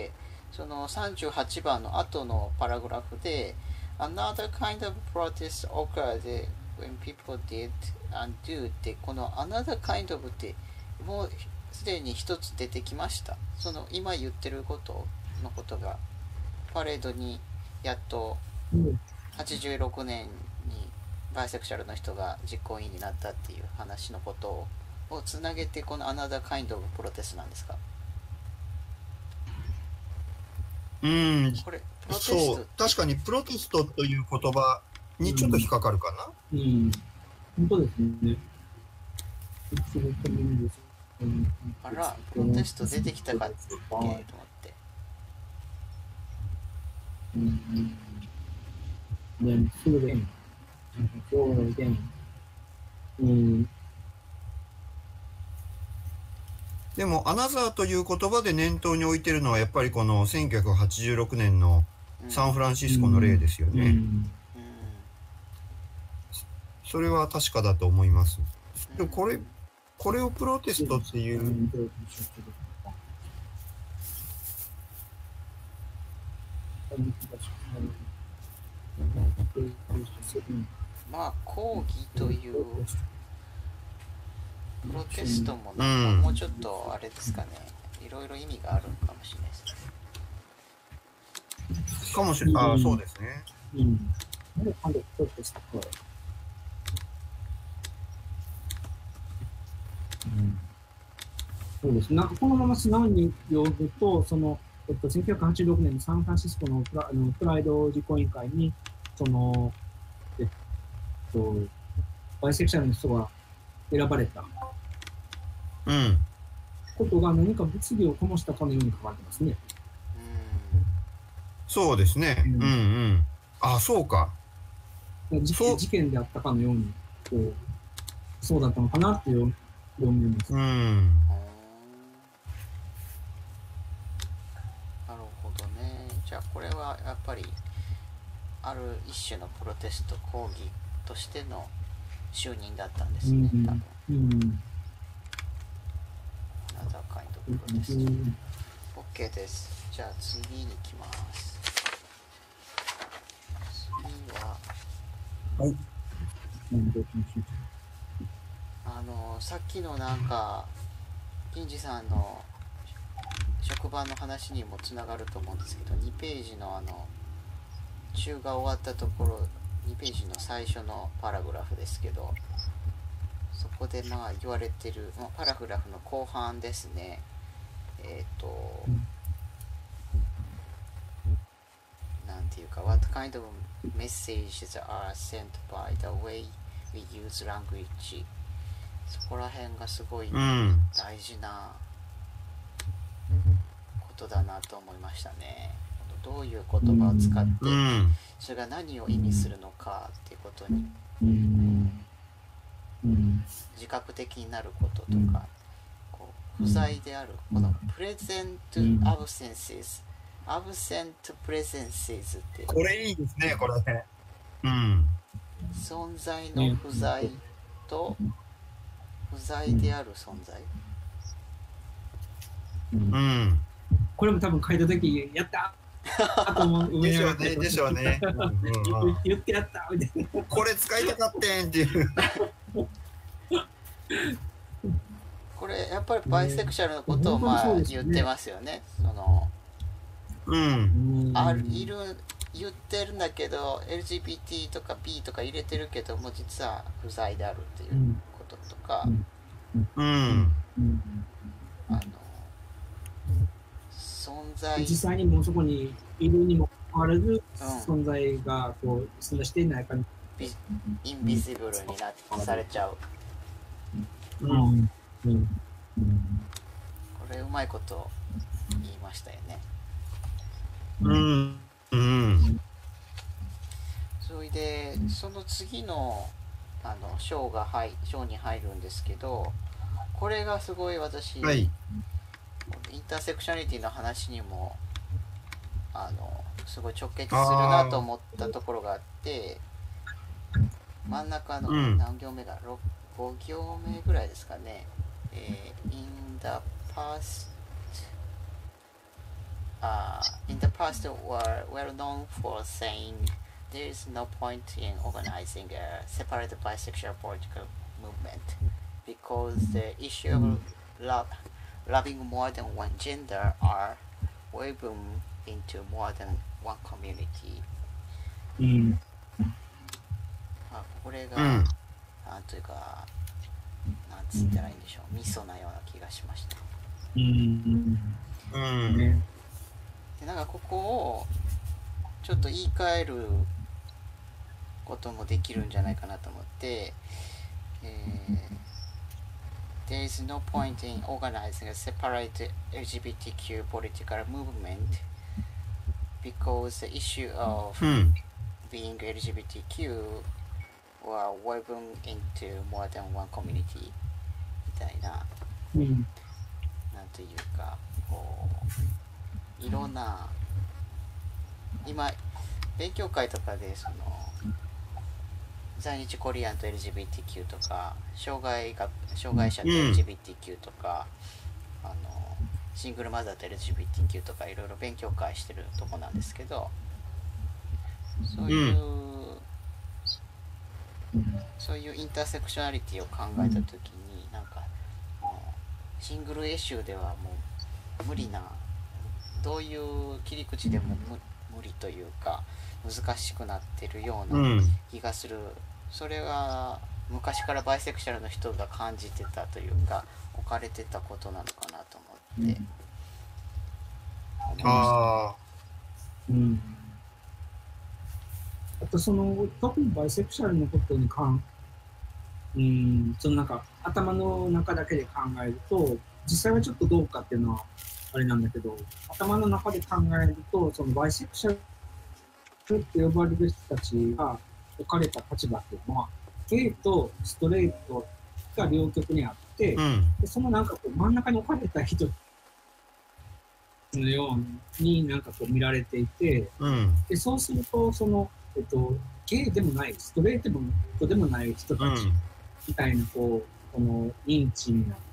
その38番の後のパラグラフで、Another kind of protest occurred when people did and do って、この Another kind of ってもうすでに一つ出てきました。その今言ってることのことがパレードにやっと86年にバイセクシャルの人が実行委員になったっていう話のことをつなげてこの Another kind of protest なんですか？これプロテスト、 そう確かにプロテストという言葉にちょっと引っかかるかな。 本当ですね。 あら、プロテスト出てきたかっけと思って。 でも、アナザーという言葉で念頭に置いてるのはやっぱりこの1986年のサンフランシスコの例ですよね。それは確かだと思います。でもこれをプロテストっていう。 まあ抗議というプロテストもなんかもうちょっとあれですかね、いろいろ意味があるのかもしれないですね。 かもしれない。そうですね。 そうです。なんかこのまま素直に読むと、その1986年のサンフランシスコのプライド実行委員会にそのバイセクシャルの人が選ばれたことが何か物議を醸したかのように書かれてますね。 そうですね。あ、そうか。 事件であったかのようにそうだったのかなっていう読みます。 なるほどね。じゃあこれはやっぱりある一種のプロテスト抗議としての就任だったんですね、多分。Another kind of protest。OK です。じゃあ次に行きます。次は、 はい。 さっきのなんか金次さんの職場の話にもつながると思うんですけど、2ページの中が終わったところ、2ページの最初のパラグラフですけど、そこでまあ言われてる、パラグラフの後半ですね。なんていうか、What kind of messages are sent by the way we use language？ そこら辺がすごい大事なことだなと思いましたね。どういう言葉を使って、それが何を意味するのかっていうことに自覚的になることとか、こう不在であるこのプレゼントアブセンシズ、アブセントプレゼンシズってこれいいですね、これね。 存在の不在と不在である存在。 これも多分書いたときやったと思う。 でしょうね、でしょうね。 言ってやったみたいな。 これ使いたかってんっていう。 これやっぱりバイセクシャルのことをまあ言ってますよね。その言ってるんだけど LGBT とか B とか入れてるけども実は不在であるっていうこととか、存在実際にもうそこにいるにもかかわらず、存在がこう存在していない感じ、 インビジブルにされちゃう。これうまいこと言いましたよね。それでその次の章に入るんですけど、これがすごい私、インターセクシャリティの話にもすごい直結するなと思ったところがあって、真ん中の何行目が5行目ぐらいですかね。In the past were well known for saying there is no point in organizing a separate bisexual political movement because the issue of loving more than one gender are woven into more than one community。これが、なんというか、なんつったらいいんでしょう、ミソなような気がしました。でなんかここをちょっと言い換えることもできるんじゃないかなと思って、There is no point in organizing a separate LGBTQ political movement because the issue of being LGBTQ were woven into more than one community みたいな、なんというかこういろんな今勉強会とかでその在日コリアンと LGBTQ とか障害者と LGBTQ とか、シングルマザーと LGBTQ とかいろいろ勉強会してるとこなんですけど、そういうインターセクショナリティを考えた時になんかシングルエシュではもう無理な、どういう切り口でも無理というか難しくなってるような気がする。それが昔からバイセクシャルの人が感じてたというか置かれてたことなのかなと思って思いました。 あとその特にバイセクシャルのことにそのなんか頭の中だけで考えると実際はちょっとどうかっていうのはあれなんだけど、頭の中で考えるとそのバイセクシャルって呼ばれる人たちが置かれた立場っていうのはゲイとストレートが両極にあって、でそのなんかこう真ん中に置かれた人のようになんかこう見られていて、でそうするとそのゲイでもない、ストレートでもない人たちみたいな、この認知になって、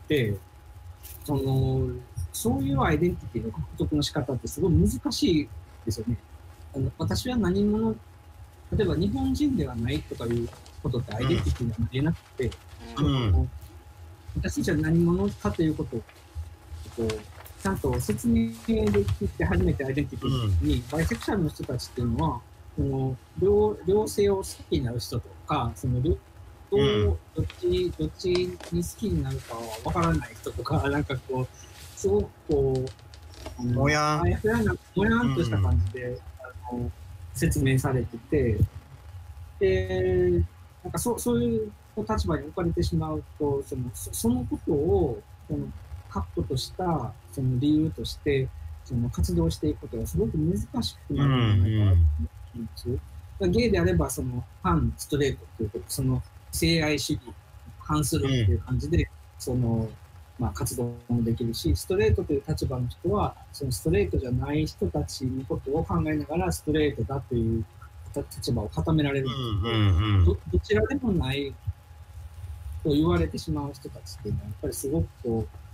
そういうアイデンティティの獲得の仕方ってすごい難しいですよね。私は何者、例えば日本人ではないとかいうことってアイデンティティが見えなくて、私たちは何者かということをちゃんと説明できて初めてアイデンティティに、バイセクシャルの人たちっていうのは、両性を好きになる人とか、どっちに好きになるかは分からない人とか、なんかこう、すごくこう、 もやんとした感じで、説明されてて、で、なんかそういう立場に置かれてしまうと、そのことを、確固としたその理由として活動していくことがすごく難しくなるんじゃないかなと思うんです。ゲイであれば反ストレートということ、性愛主義に反するっていう感じで、活動もできるし、ストレートという立場の人はストレートじゃない人たちのことを考えながらストレートだという立場を固められるんですけど、どちらでもないと言われてしまう人たちっていうのはやっぱりすごくこう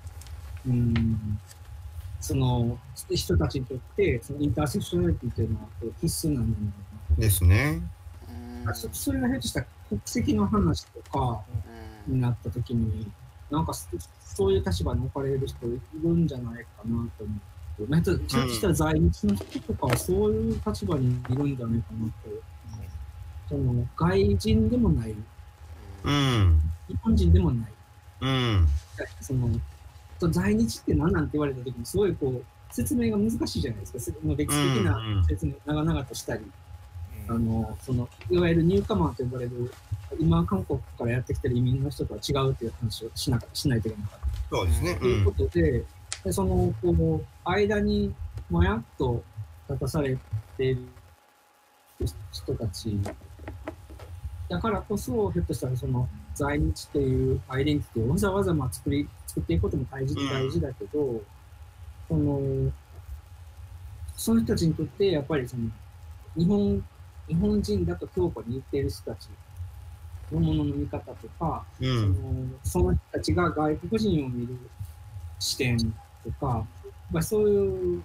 その人たちにとってインターセクショナリティというのは必須なものですね。 それがひょっとしたら国籍の話とかになった時になんかそういう立場に置かれる人いるんじゃないかなと思って、ひょっとしたら在日の人とかはそういう立場にいるんじゃないかなと、外人でもない、日本人でもない、在日って何なんて言われた時にすごいこう説明が難しいじゃないですか。歴史的な説明長々としたり、いわゆるニューカマーと呼ばれる今韓国からやってきてる移民の人とは違うという話をしないといけなかった。 そうですね。 ということで、こう間にもやっと立たされている人たちだからこそ、ひょっとしたら在日というアイデンティティをわざわざ作っていくことも大事だけど、その人たちにとってやっぱり日本人だと強固に言っている人たちのものの見方とか、その人たちが外国人を見る視点とか、そういう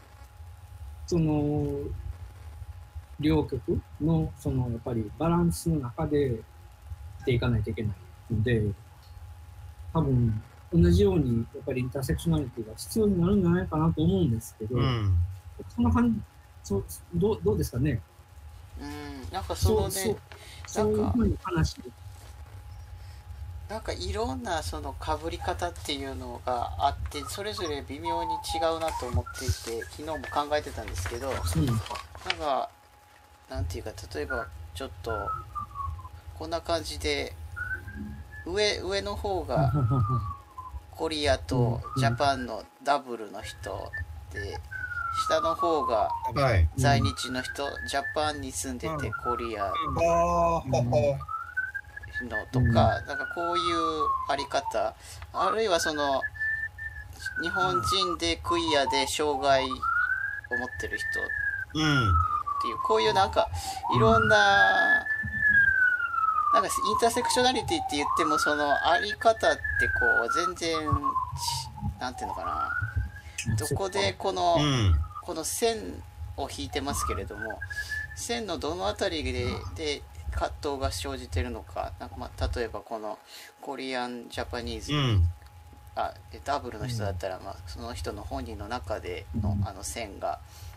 両極のやっぱりバランスの中でしていかないといけないので、多分同じようにやっぱりインターセクショナリティが必要になるんじゃないかなと思うんですけど、その感じどうですかね。 なんかそういうふうに話なんかいろんなかぶり方っていうのがあって、それぞれ微妙に違うなと思っていて、昨日も考えてたんですけど、なんかなんていうか、例えばちょっとこんな感じで上の方がコリアとジャパンのダブルの人で、下の方が在日の人、ジャパンに住んでてコリアのとか、なんかこういうあり方、あるいは日本人でクイアで障害を持ってる人っていう、こういうなんかいろんななんかインターセクショナリティって言ってもあり方ってこう全然なんていうのかな、どこでこの線を引いてますけれども、線のどのあたりで葛藤が生じてるのか、なんか例えばこのコリアン・ジャパニーズ、ダブルの人だったら、その人の本人の中での線が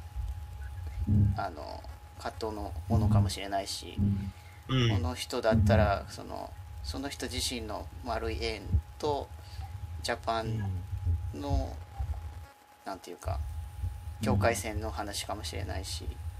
葛藤のものかもしれないし、この人だったらその人自身の丸い円とジャパンのなんていうか境界線の話かもしれないし、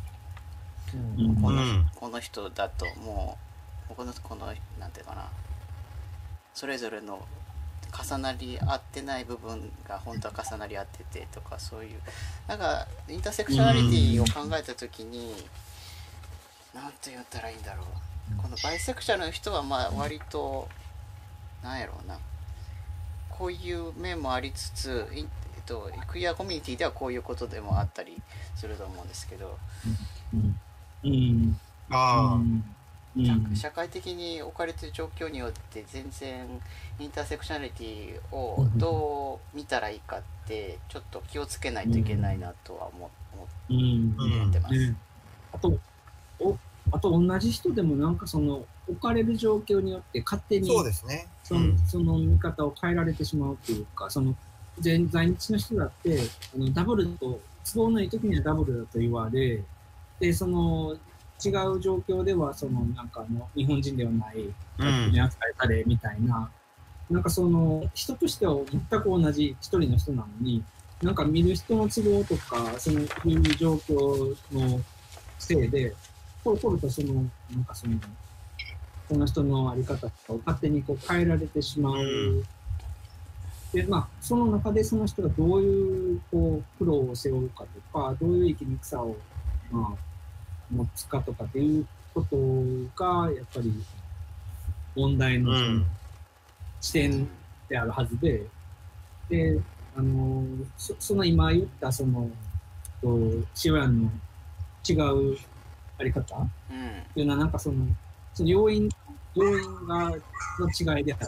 この人だともうこのなんていうかな、それぞれの重なり合ってない部分が本当は重なり合っててとか、そういうなんかインターセクショナリティを考えた時に何て言ったらいいんだろう、このバイセクシャルの人は割となんやろうな、こういう面もありつつ、クイアコミュニティではこういうことでもあったりすると思うんですけど、 あ社会的に置かれてる状況によって全然インターセクショナリティをどう見たらいいかってちょっと気をつけないといけないなとは思ってます。 あと同じ人でもなんかその置かれる状況によって勝手にそうですね、 その見方を変えられてしまうというか、その在日の人だってダブルと都合のいい時にはダブルだと言われ、でその違う状況ではそのなんか日本人ではないに扱いされみたいな、なんかその人としては全く同じ一人の人なのに、なんか見る人の都合とかそういう状況のせいでポロポロとそのなんかその人の在り方とかを勝手にこう変えられてしまう。でまあ、その中でその人がどういうこう苦労を背負うかとか、どういう生きにくさを、まあ、持つかとかっていうことがやっぱり問題の視点であるはずで、でその今言ったそのシウランの違うあり方っていうのはなんかその要因がの違いであって。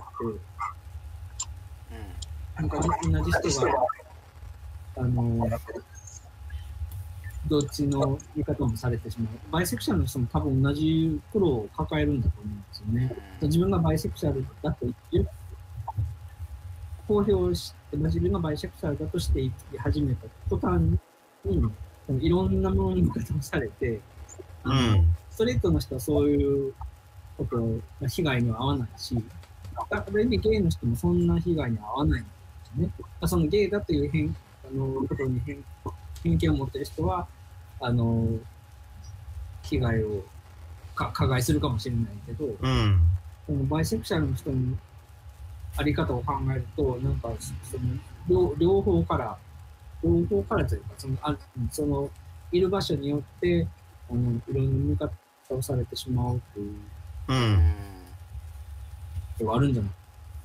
なんか同じ人がどっちの見方もされてしまう。バイセクシャルの人も多分同じ苦労を抱えるんだと思うんですよね。自分がバイセクシャルだと言って公表して自分がバイセクシャルだとして生き始めた途端にいろんなものに見方をされて、ストレートの人はそういうこと被害には遭わないし、ある意味ゲイの人もそんな被害には遭わないんですよね。そのゲイだということに偏見を持っている人は被害を加害するかもしれないけど、そのバイセクシャルの人のあり方を考えると、なんか両方からというかそのいる場所によっていろんな見方をされてしまうということがあるんじゃない。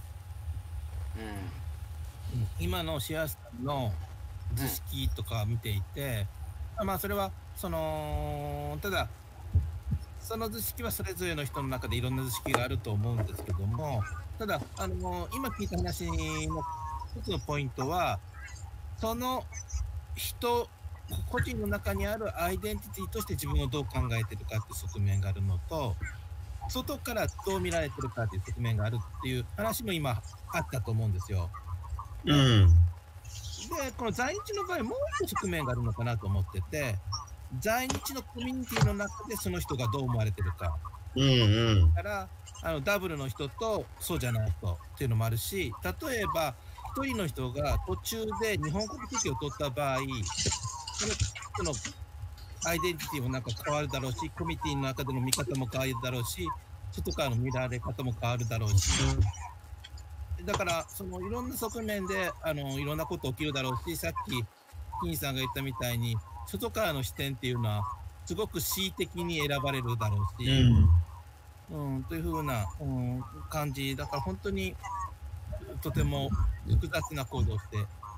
今のシアさんの図式とか見ていて、まあそれはただその図式はそれぞれの人の中でいろんな図式があると思うんですけども、ただ今聞いた話の一つのポイントは、その人個人の中にあるアイデンティティとして自分をどう考えてるかっていう側面があるのと、外からどう見られてるかっていう側面があるっていう話も今あったと思うんですよ。でこの在日の場合もう一つ側面があるのかなと思ってて、在日のコミュニティの中でその人がどう思われてるか、だからダブルの人とそうじゃない人っていうのもあるし、例えば一人の人が途中で日本国籍を取った場合、その人のアイデンティティもなんか変わるだろうし、コミュニティの中での見方も変わるだろうし、外からの見られ方も変わるだろうし、だからそのいろんな側面でいろんなこと起きるだろうし、さっき金さんが言ったみたいに外からの視点っていうのはすごく恣意的に選ばれるだろうし、というふうな、感じだから本当にとても複雑な行動をして、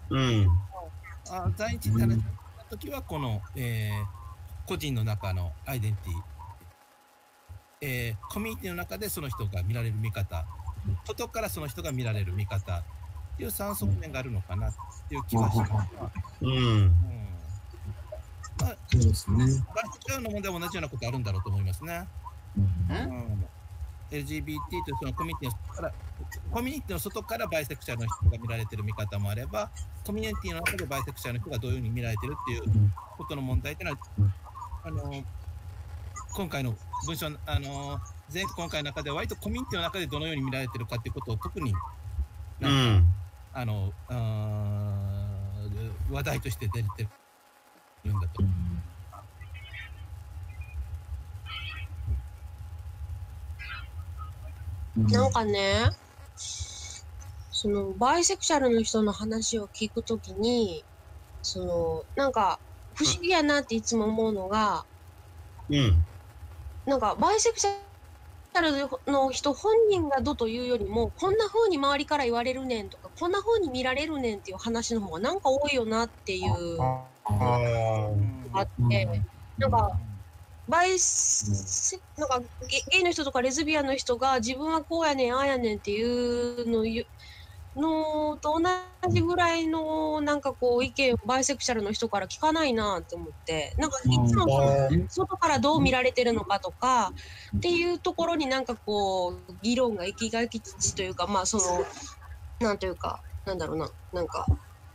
在日になった時はこの、個人の中のアイデンティティ、コミュニティの中でその人が見られる見方、外からその人が見られる見方っていう3側面があるのかなっていう気がします。 そうですね。 バイセクシャルの問題は同じようなことあるんだろうと思いますね。LGBT というそのコミュニティの外からバイセクシャルの人が見られてる見方もあれば、コミュニティの中でバイセクシャルの人がどういうふうに見られてるっていうことの問題っていうのは、今回の文章今回の中では割とコミュニティの中でどのように見られてるかっていうことを特に話題として出てるんだと思う。 なんかね、そのバイセクシャルの人の話を聞くときに、なんか不思議やなっていつも思うのが、なんかバイセクシャルの人本人がどうというよりも、こんな風に周りから言われるねんとか、こんな風に見られるねんっていう話の方がなんか多いよなっていうあって、なんかなんかゲイの人とかレズビアンの人が自分はこうやねんああやねんっていうのと同じぐらいのなんかこう意見をバイセクシャルの人から聞かないなと思って、なんかいつも外からどう見られてるのかとかっていうところになんかこう議論が行きがちというか、まあそのなんというかなんだろうな、なんか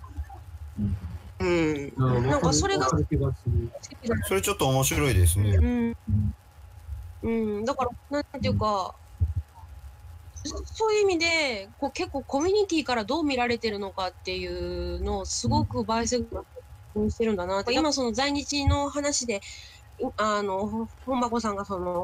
なんかそれがそれちょっと面白いですね。 だからなんていうか、そういう意味でこう結構コミュニティからどう見られてるのかっていうのをすごくバイセクシャルにしてるんだなって。今その在日の話で本箱さんがその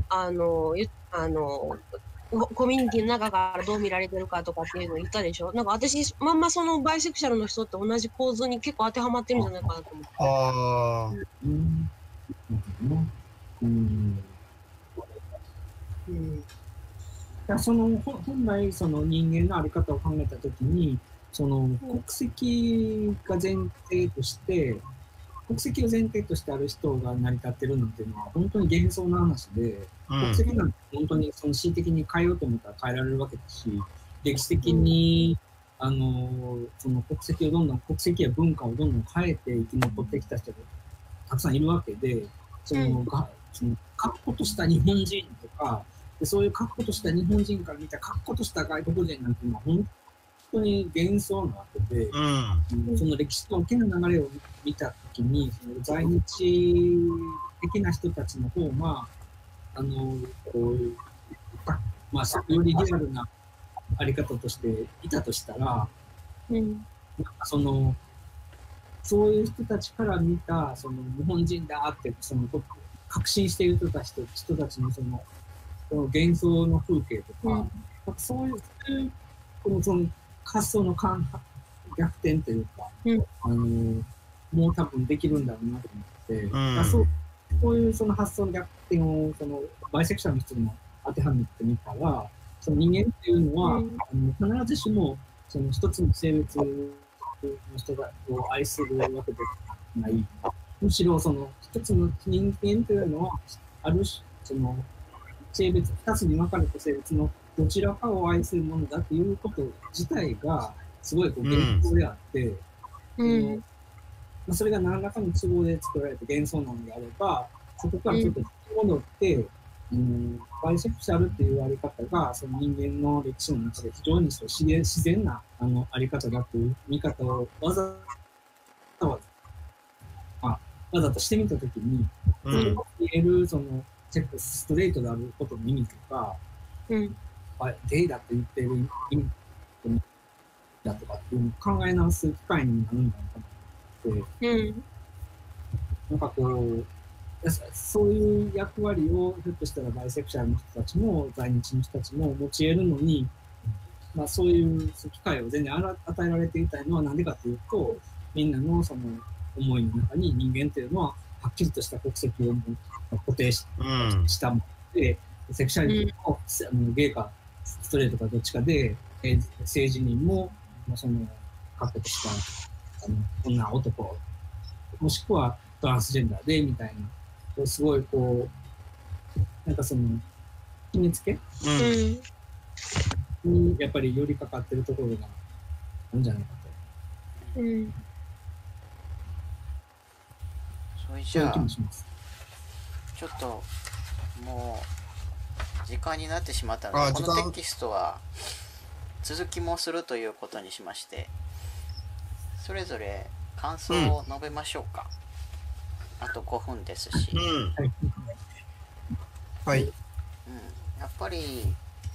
コミュニティの中からどう見られてるかとかっていうのを言ったでしょ。なんか私まんまそのバイセクシャルの人って同じ構図に結構当てはまってるんじゃないかなと思って。 その本来その人間の在り方を考えたときに、その国籍が前提として、国籍を前提としてある人が成り立ってるのっていうのは本当に幻想な話で、国籍なんて本当にその恣意的に変えようと思ったら変えられるわけだし、歴史的にその国籍や文化をどんどん変えて生き残ってきた人がたくさんいるわけで、その確固とした日本人とか、そういう確固とした日本人から見た確固とした外国人なんていうのは本当に幻想なわけで、その歴史の大きな流れを見たときに、その在日的な人たちの方が、まあ、よりリアルなあり方としていたとしたら、そういう人たちから見たその日本人だってその確信している人たちのその幻想の風景とか、そういうその発想の逆転というか、もう多分できるんだろうなと思って、そういうその発想の逆転をそのバイセクシャルの人にも当てはめてみたら、その人間っていうのは、必ずしもその一つの性別の人を愛するわけではない。むしろその一つの人間というのは、ある種その性別、二つに分かれた性別のどちらかを愛するものだということ自体がすごい幻想であって、それが何らかの都合で作られた幻想なのであれば、そこからちょっと戻って、バイセクシャルっていうあり方がその人間の歴史の中で非常に自然なあり方だという見方をわざとしてみたときに、言えるそのストレートであることの意味とか、ゲイだって言ってる意味だとかっていうのを考え直す機会になるんだろうと思って、なんかこう、そういう役割をひょっとしたらバイセクシャルの人たちも在日の人たちも持ち得るのに、まあ、そういう機会を全然与えられていたのは何でかというと、みんなのその思いの中に人間というのははっきりとした国籍を固定したもので、セクシャリティもゲイかストレートかどっちかで、性自認もその確固とした女男もしくはトランスジェンダーでみたいな、すごいこうなんかその決めつけ、にやっぱり寄りかかってるところがあるんじゃないかと。 それじゃあちょっともう時間になってしまったので、このテキストは続きもするということにしまして、それぞれ感想を述べましょうか。あと5分ですし、やっぱりイン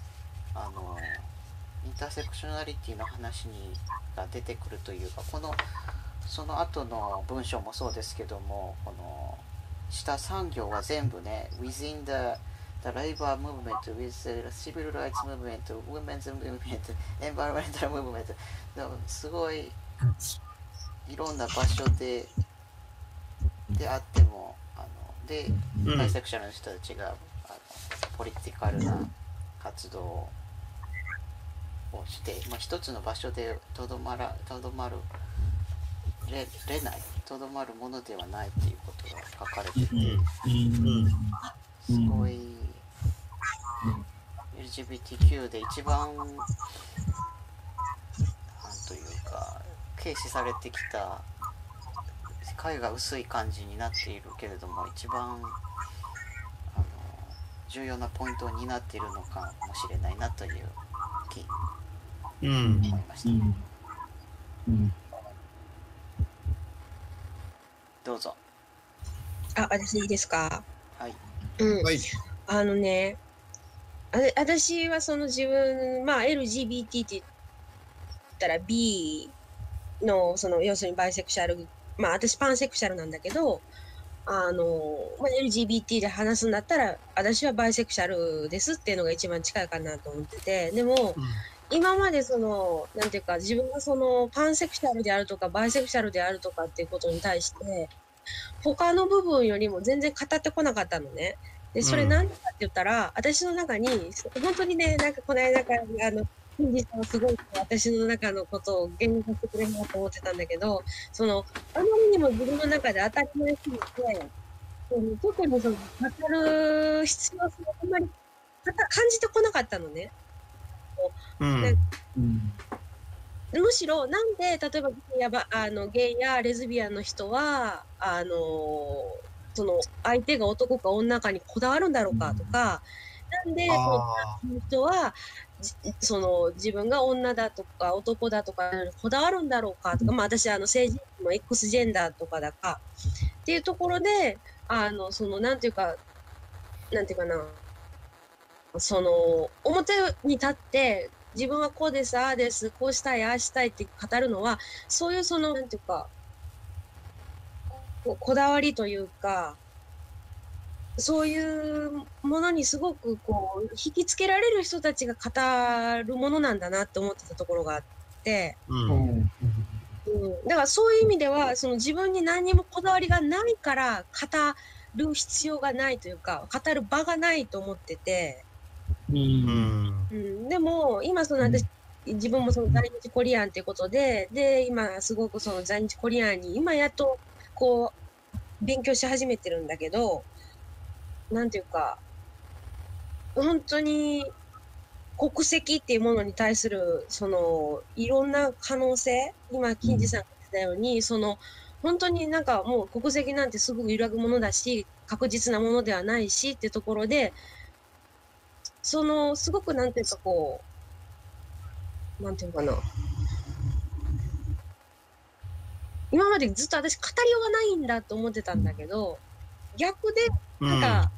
ターセクショナリティの話が出てくるというか、その後の文章もそうですけども、この下産業は全部ね、within the labor movement, with the civil rights movement, women's movement, environmental movement、すごいいろんな場所であってもバイセクシャルの人たちがポリティカルな活動をして、一つの場所でとどまるれない、とどまるものではないっていうことが書かれてて、すごい LGBTQ で一番なんというか軽視されてきた影が薄い感じになっているけれども、一番重要なポイントを担っているのかもしれないなという気思いました。どうぞ。 私いいですか？ はい。 はい。 私はその自分、LGBT って言ったら B の、要するにバイセクシャル、私パンセクシャルなんだけど、LGBT で話すんだったら、私はバイセクシャルですっていうのが一番近いかなと思ってて、でも、今までなんていうか、自分がパンセクシャルであるとか、バイセクシャルであるとかっていうことに対して、他の部分よりも全然語ってこなかったのね。で、それなんでかって言ったら、私の中に、本当にね、なんかこの間から、ヒンジさんはすごい私の中のことを言語化してくれるなと思ってたんだけど、あまりにも自分の中で当たり前すぎて、特に語る必要性をあんまり感じてこなかったのね。むしろ、なんで、例えばゲイやレズビアンの人は、相手が男か女かにこだわるんだろうかとか、なんで、その人は、自分が女だとか男だとかこだわるんだろうかとか、私、性自認の X ジェンダーとかだか、っていうところで、なんていうかな、表に立って、自分はこうです、ああです、こうしたい、ああしたいって語るのは、そういうなんていうか、こだわりというか、そういうものにすごく引きつけられる人たちが語るものなんだなって思ってたところがあって、だからそういう意味では、自分に何にもこだわりがないから語る必要がないというか、語る場がないと思ってて、でも今私自分も在日コリアンっていうことで今すごく在日コリアンに今やっと勉強し始めてるんだけど、なんていうか本当に国籍っていうものに対するいろんな可能性、今金次さんが言ったように本当になんかもう国籍なんてすごく揺らぐものだし確実なものではないしっていうところですごくなんていうかなんていうかな、今までずっと私語りようがないんだと思ってたんだけど、逆でなんか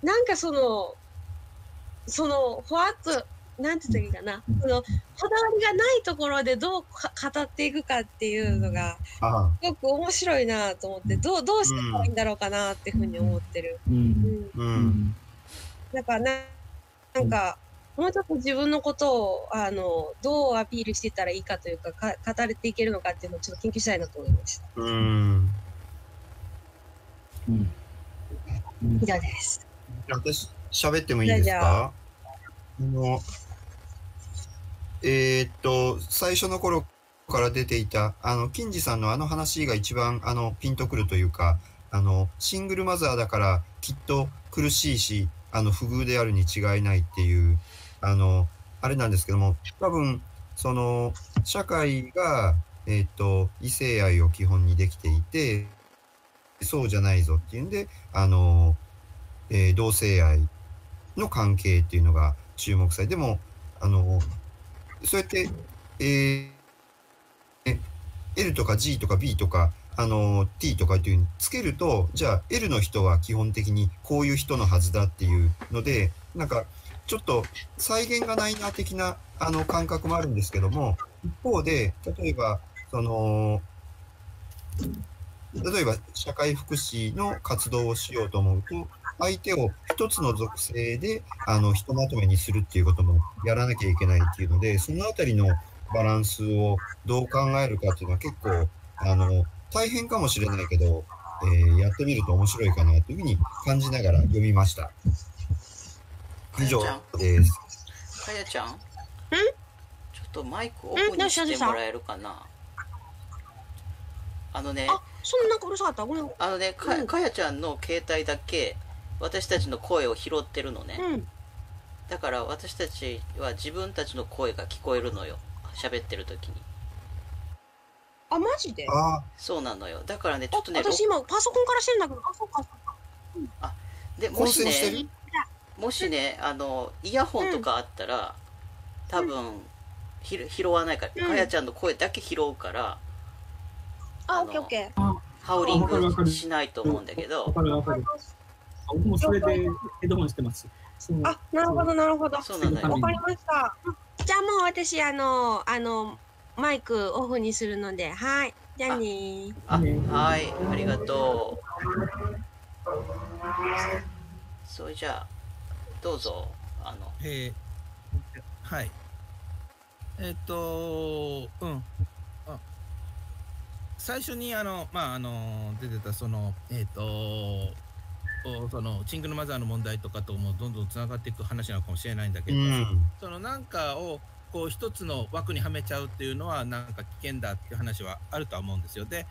ふわっとなんて言ったらいいかな、こだわりがないところでどう語っていくかっていうのがすごく面白いなと思って、どうしてたらいいんだろうかなっていうふうに思ってる。だからなんかもうちょっと自分のことをどうアピールしていったらいいかというか、語れていけるのかっていうのをちょっと研究したいなと思いました。以上です。 私喋ってもいいですか？最初の頃から出ていた金次さんの話が一番ピンとくるというか、シングルマザーだからきっと苦しいし不遇であるに違いないっていうあれなんですけども、多分社会が異性愛を基本にできていて、そうじゃないぞっていうんで同性愛の関係っていうのが注目されて、でもそうやって、L とか G とか B とかT とかっていうふうにつけると、じゃあ L の人は基本的にこういう人のはずだっていうので、なんかちょっと再現がないな的な感覚もあるんですけども、一方で例えば社会福祉の活動をしようと思うと、相手を一つの属性でひとまとめにするっていうこともやらなきゃいけないっていうので、そのあたりのバランスをどう考えるかっていうのは結構大変かもしれないけど、やってみると面白いかなというふうに感じながら読みました。以上です。 かやちゃん、ちょっとマイクオフにしてもらえるかな。 あのね、 そんななんかうるさかった。ごめん。 かやちゃんの携帯だけ私たちの声を拾ってるのね。だから私たちは自分たちの声が聞こえるのよ。喋ってる時に。 あ、マジで？ そうなのよ。だからね、ちょっとね、 私今パソコンからしてんだけど、そうか。 で、もしね、イヤホンとかあったら、多分、拾わないから、かやちゃんの声だけ拾うから、 オッケーオッケー。ハウリングしないと思うんだけど。 僕もそれでヘッドホンしてます。 なるほど、なるほど。 そうなんだよ。 わかりました。じゃあもう私、マイクオフにするので、はい。じゃあねはい、ありがとう。それじゃあ、どうぞ、 はい。最初に出てたそのシングルマザーの問題とかともどんどんつながっていく話なのかもしれないんだけど、そのなんかをこう一つの枠にはめちゃうっていうのはなんか危険だっていう話はあるとは思うんですよ。で、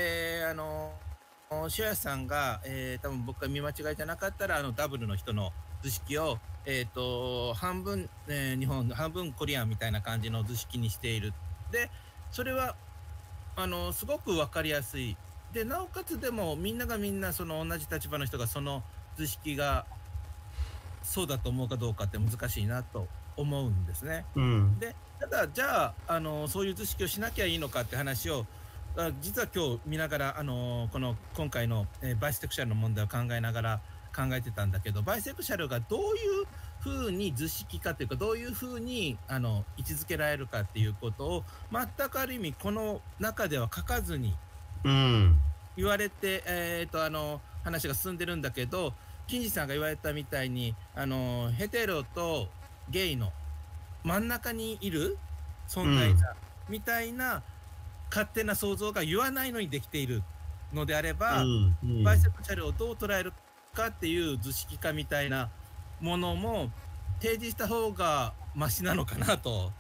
シュアさんが、多分僕が見間違いじゃなかったらダブルの人の図式を半分、日本半分コリアンみたいな感じの図式にしている。でそれはすごく分かりやすい。でなおかつでもみんながみんなその同じ立場の人がその図式がそうだと思うかどうかって難しいなと思うんですね。でただじゃあそういう図式をしなきゃいいのかって話を実は今日見ながら今回の、バイセクシャルの問題を考えながら考えてたんだけど、バイセクシャルがどういうふうに図式かというかどういうふうに位置づけられるかっていうことを全くある意味この中では書かずに言われて、話が進んでるんだけど、金次さんが言われたみたいにヘテロとゲイの真ん中にいる存在だみたいな勝手な想像が言わないのにできているのであれば、バイセクシャルをどう捉えるかっていう図式化みたいなものも提示した方がマシなのかなと。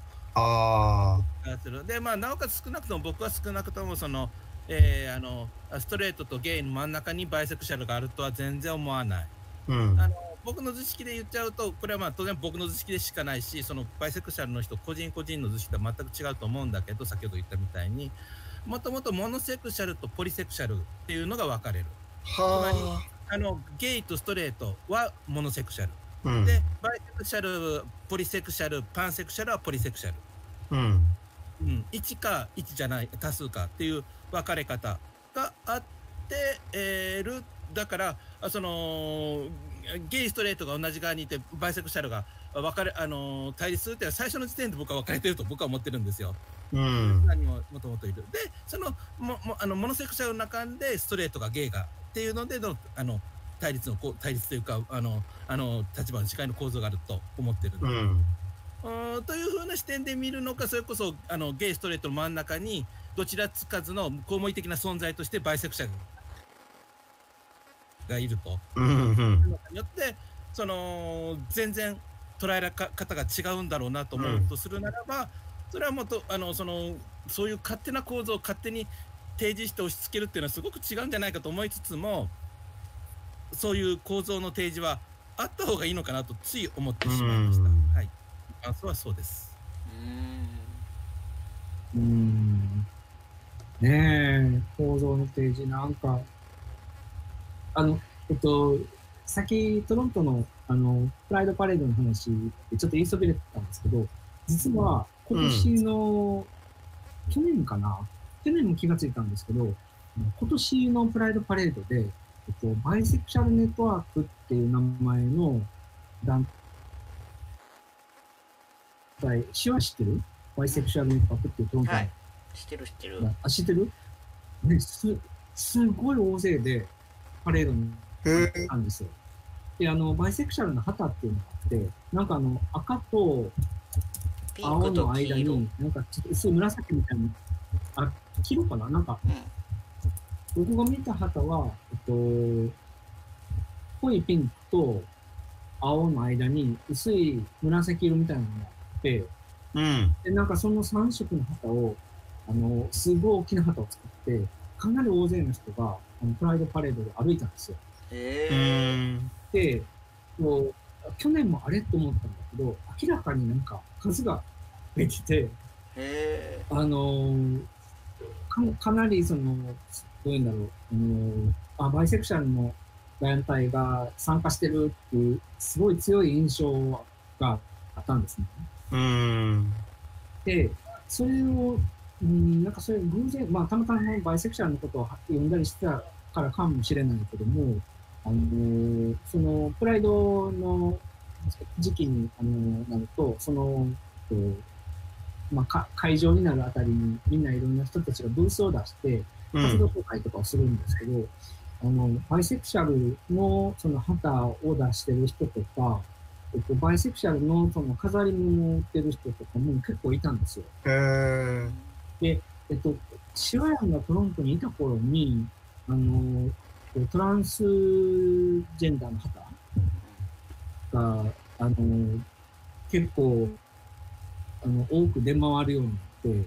でなおかつ少なくとも僕は少なくともその、ストレートとゲイの真ん中にバイセクシャルがあるとは全然思わない。僕の図式で言っちゃうとこれは当然僕の図式でしかないし、そのバイセクシャルの人個人個人の図式とは全く違うと思うんだけど、先ほど言ったみたいにもともとモノセクシャルとポリセクシャルっていうのが分かれる。つまりゲイとストレートはモノセクシャル、でバイセクシャルポリセクシャルパンセクシャルはポリセクシャル、1か1じゃない多数かっていう分かれ方があってる。だからそのゲイストレートが同じ側にいてバイセクシャルが対立するっていうのは最初の時点で僕は分かれてると僕は思ってるんですよ。何ももともといる。でそのモノセクシャルの中でストレートがゲイがっていうのでの対立というか立場の違いの構造があると思ってるというふうな視点で見るのか、それこそゲイストレートの真ん中にどちらつかずの公務員的な存在としてバイセクシャルがいると、によってその全然捉え方が違うんだろうなと思うとするならば、それはもっとそういう勝手な構造を勝手に提示して押し付けるっていうのはすごく違うんじゃないかと思いつつも、そういう構造の提示はあった方がいいのかなとつい思ってしまいました。はい、感想はそうです。 ねえ、構造の提示なんかさっきトロントのプライドパレードの話でちょっと言いそびれてたんですけど、実は今年の、去年も気がついたんですけど、今年のプライドパレードで、バイセクシャルネットワークっていう名前の団体、知ってる？バイセクシャルネットワークっていうトロントの。 知ってる。 知ってる？ね、すごい大勢でパレードにあるんですよ。で、バイセクシャルの旗っていうのがあって、なんか赤と青の間に、なんかちょっと薄い紫みたいな、黄色かな？なんか、僕が見た旗は、濃いピンクと青の間に薄い紫色みたいなのがあって、で、なんかその3色の旗を、すごい大きな旗を作って、 かなり大勢の人がプライドパレードで歩いたんですよ。で、もう去年もあれと思ったんだけど、明らかになんか数が増えてて、かなりその、どういうんだろう、バイセクシャルの団体が参加してるっていう、すごい強い印象があったんですね。で、それを、なんかそれ偶然、たまたまバイセクシャルのことを読んだりしてたからかもしれないけども、そのプライドの時期になると、その、会場になるあたりにみんないろんな人たちがブースを出して活動紹介とかをするんですけど、バイセクシャルのその旗を出してる人とか、バイセクシャルのその飾り物を売ってる人とかも結構いたんですよ。で、シワヤンがトロントにいた頃に、トランスジェンダーの旗が、結構、多く出回るようになって、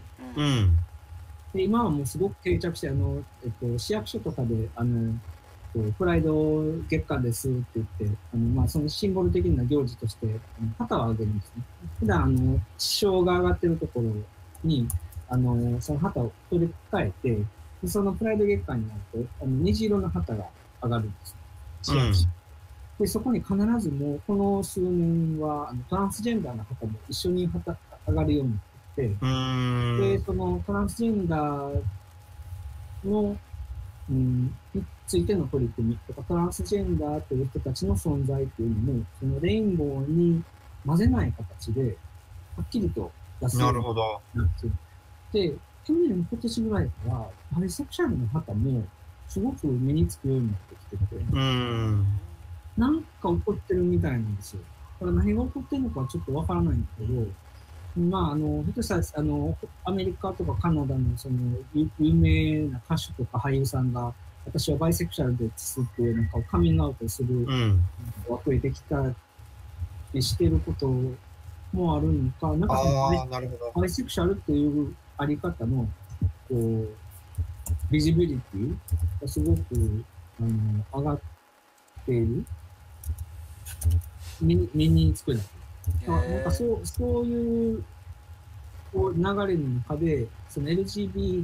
で今はもうすごく定着して、市役所とかで、プライド月間ですって言って、そのシンボル的な行事として、旗を上げるんですね。普段、支障が上がってるところに、その旗を取り替えて、でそのプライド月間になると、虹色の旗が上がるんです。市役所。で、そこに必ずもう、この数年は、トランスジェンダーの旗も一緒に旗上がるようになって、で、そのトランスジェンダーの、についての取り組みとか、トランスジェンダーという人たちの存在というのも、そのレインボーに混ぜない形で、はっきりと出すようになって、で、去年、今年ぐらいから、バイセクシャルの旗もすごく目につくようになってきてて、なんか起こってるみたいなんですよ。だから何が起こってるのかはちょっとわからないんだけど、ひょっとしたら、アメリカとかカナダのその有名な歌手とか俳優さんが、私はバイセクシャルですっていうなんかカミングアウトするが増えてきたりしてることもあるのか、なんかバイセクシャルっていうあり方のこうビジビリティがすごく上がっている、目につくな。なんかそういうこう流れの中で、その LGBTQ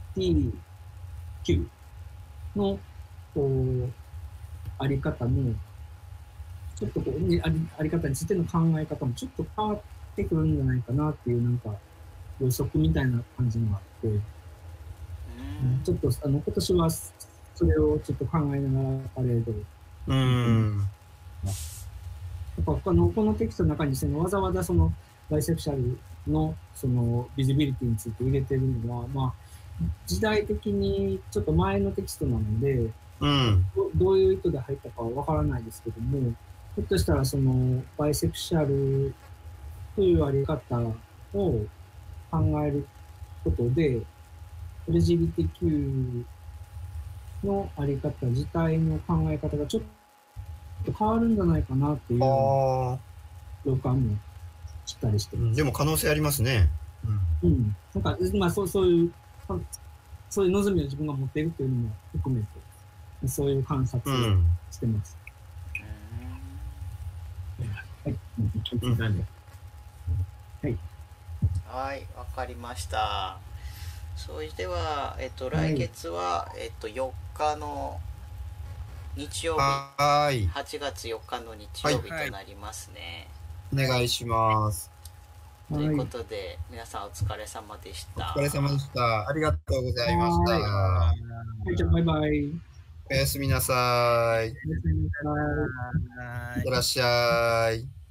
のこうあり方も、ちょっとこう、ね、あり方についての考え方もちょっと変わってくるんじゃないかなっていう、なんか予測みたいな感じがあって、ちょっと今年はそれをちょっと考えながらパレードを。このテキストの中にわざわざそのバイセクシャルのそのビジビリティについて入れてるのは、時代的にちょっと前のテキストなので、どういう意図で入ったかはわからないですけども、ひょっとしたらそのバイセクシャルというあり方を考えることで、LGBTQ のあり方自体の考え方がちょっと変わるんじゃないかなっていう予感もしたりしてます。 でも可能性ありますね。 なんか、そういう望みを自分が持っているというのも含めて、そういう観察をしてます。 はい、わかりました。それでは、来月は、4日の日曜日、8月4日の日曜日となりますね。 お願いします。 ということで、皆さんお疲れ様でした。 お疲れ様でした。ありがとうございました。 バイバイ。 おやすみなさい。いってらっしゃい。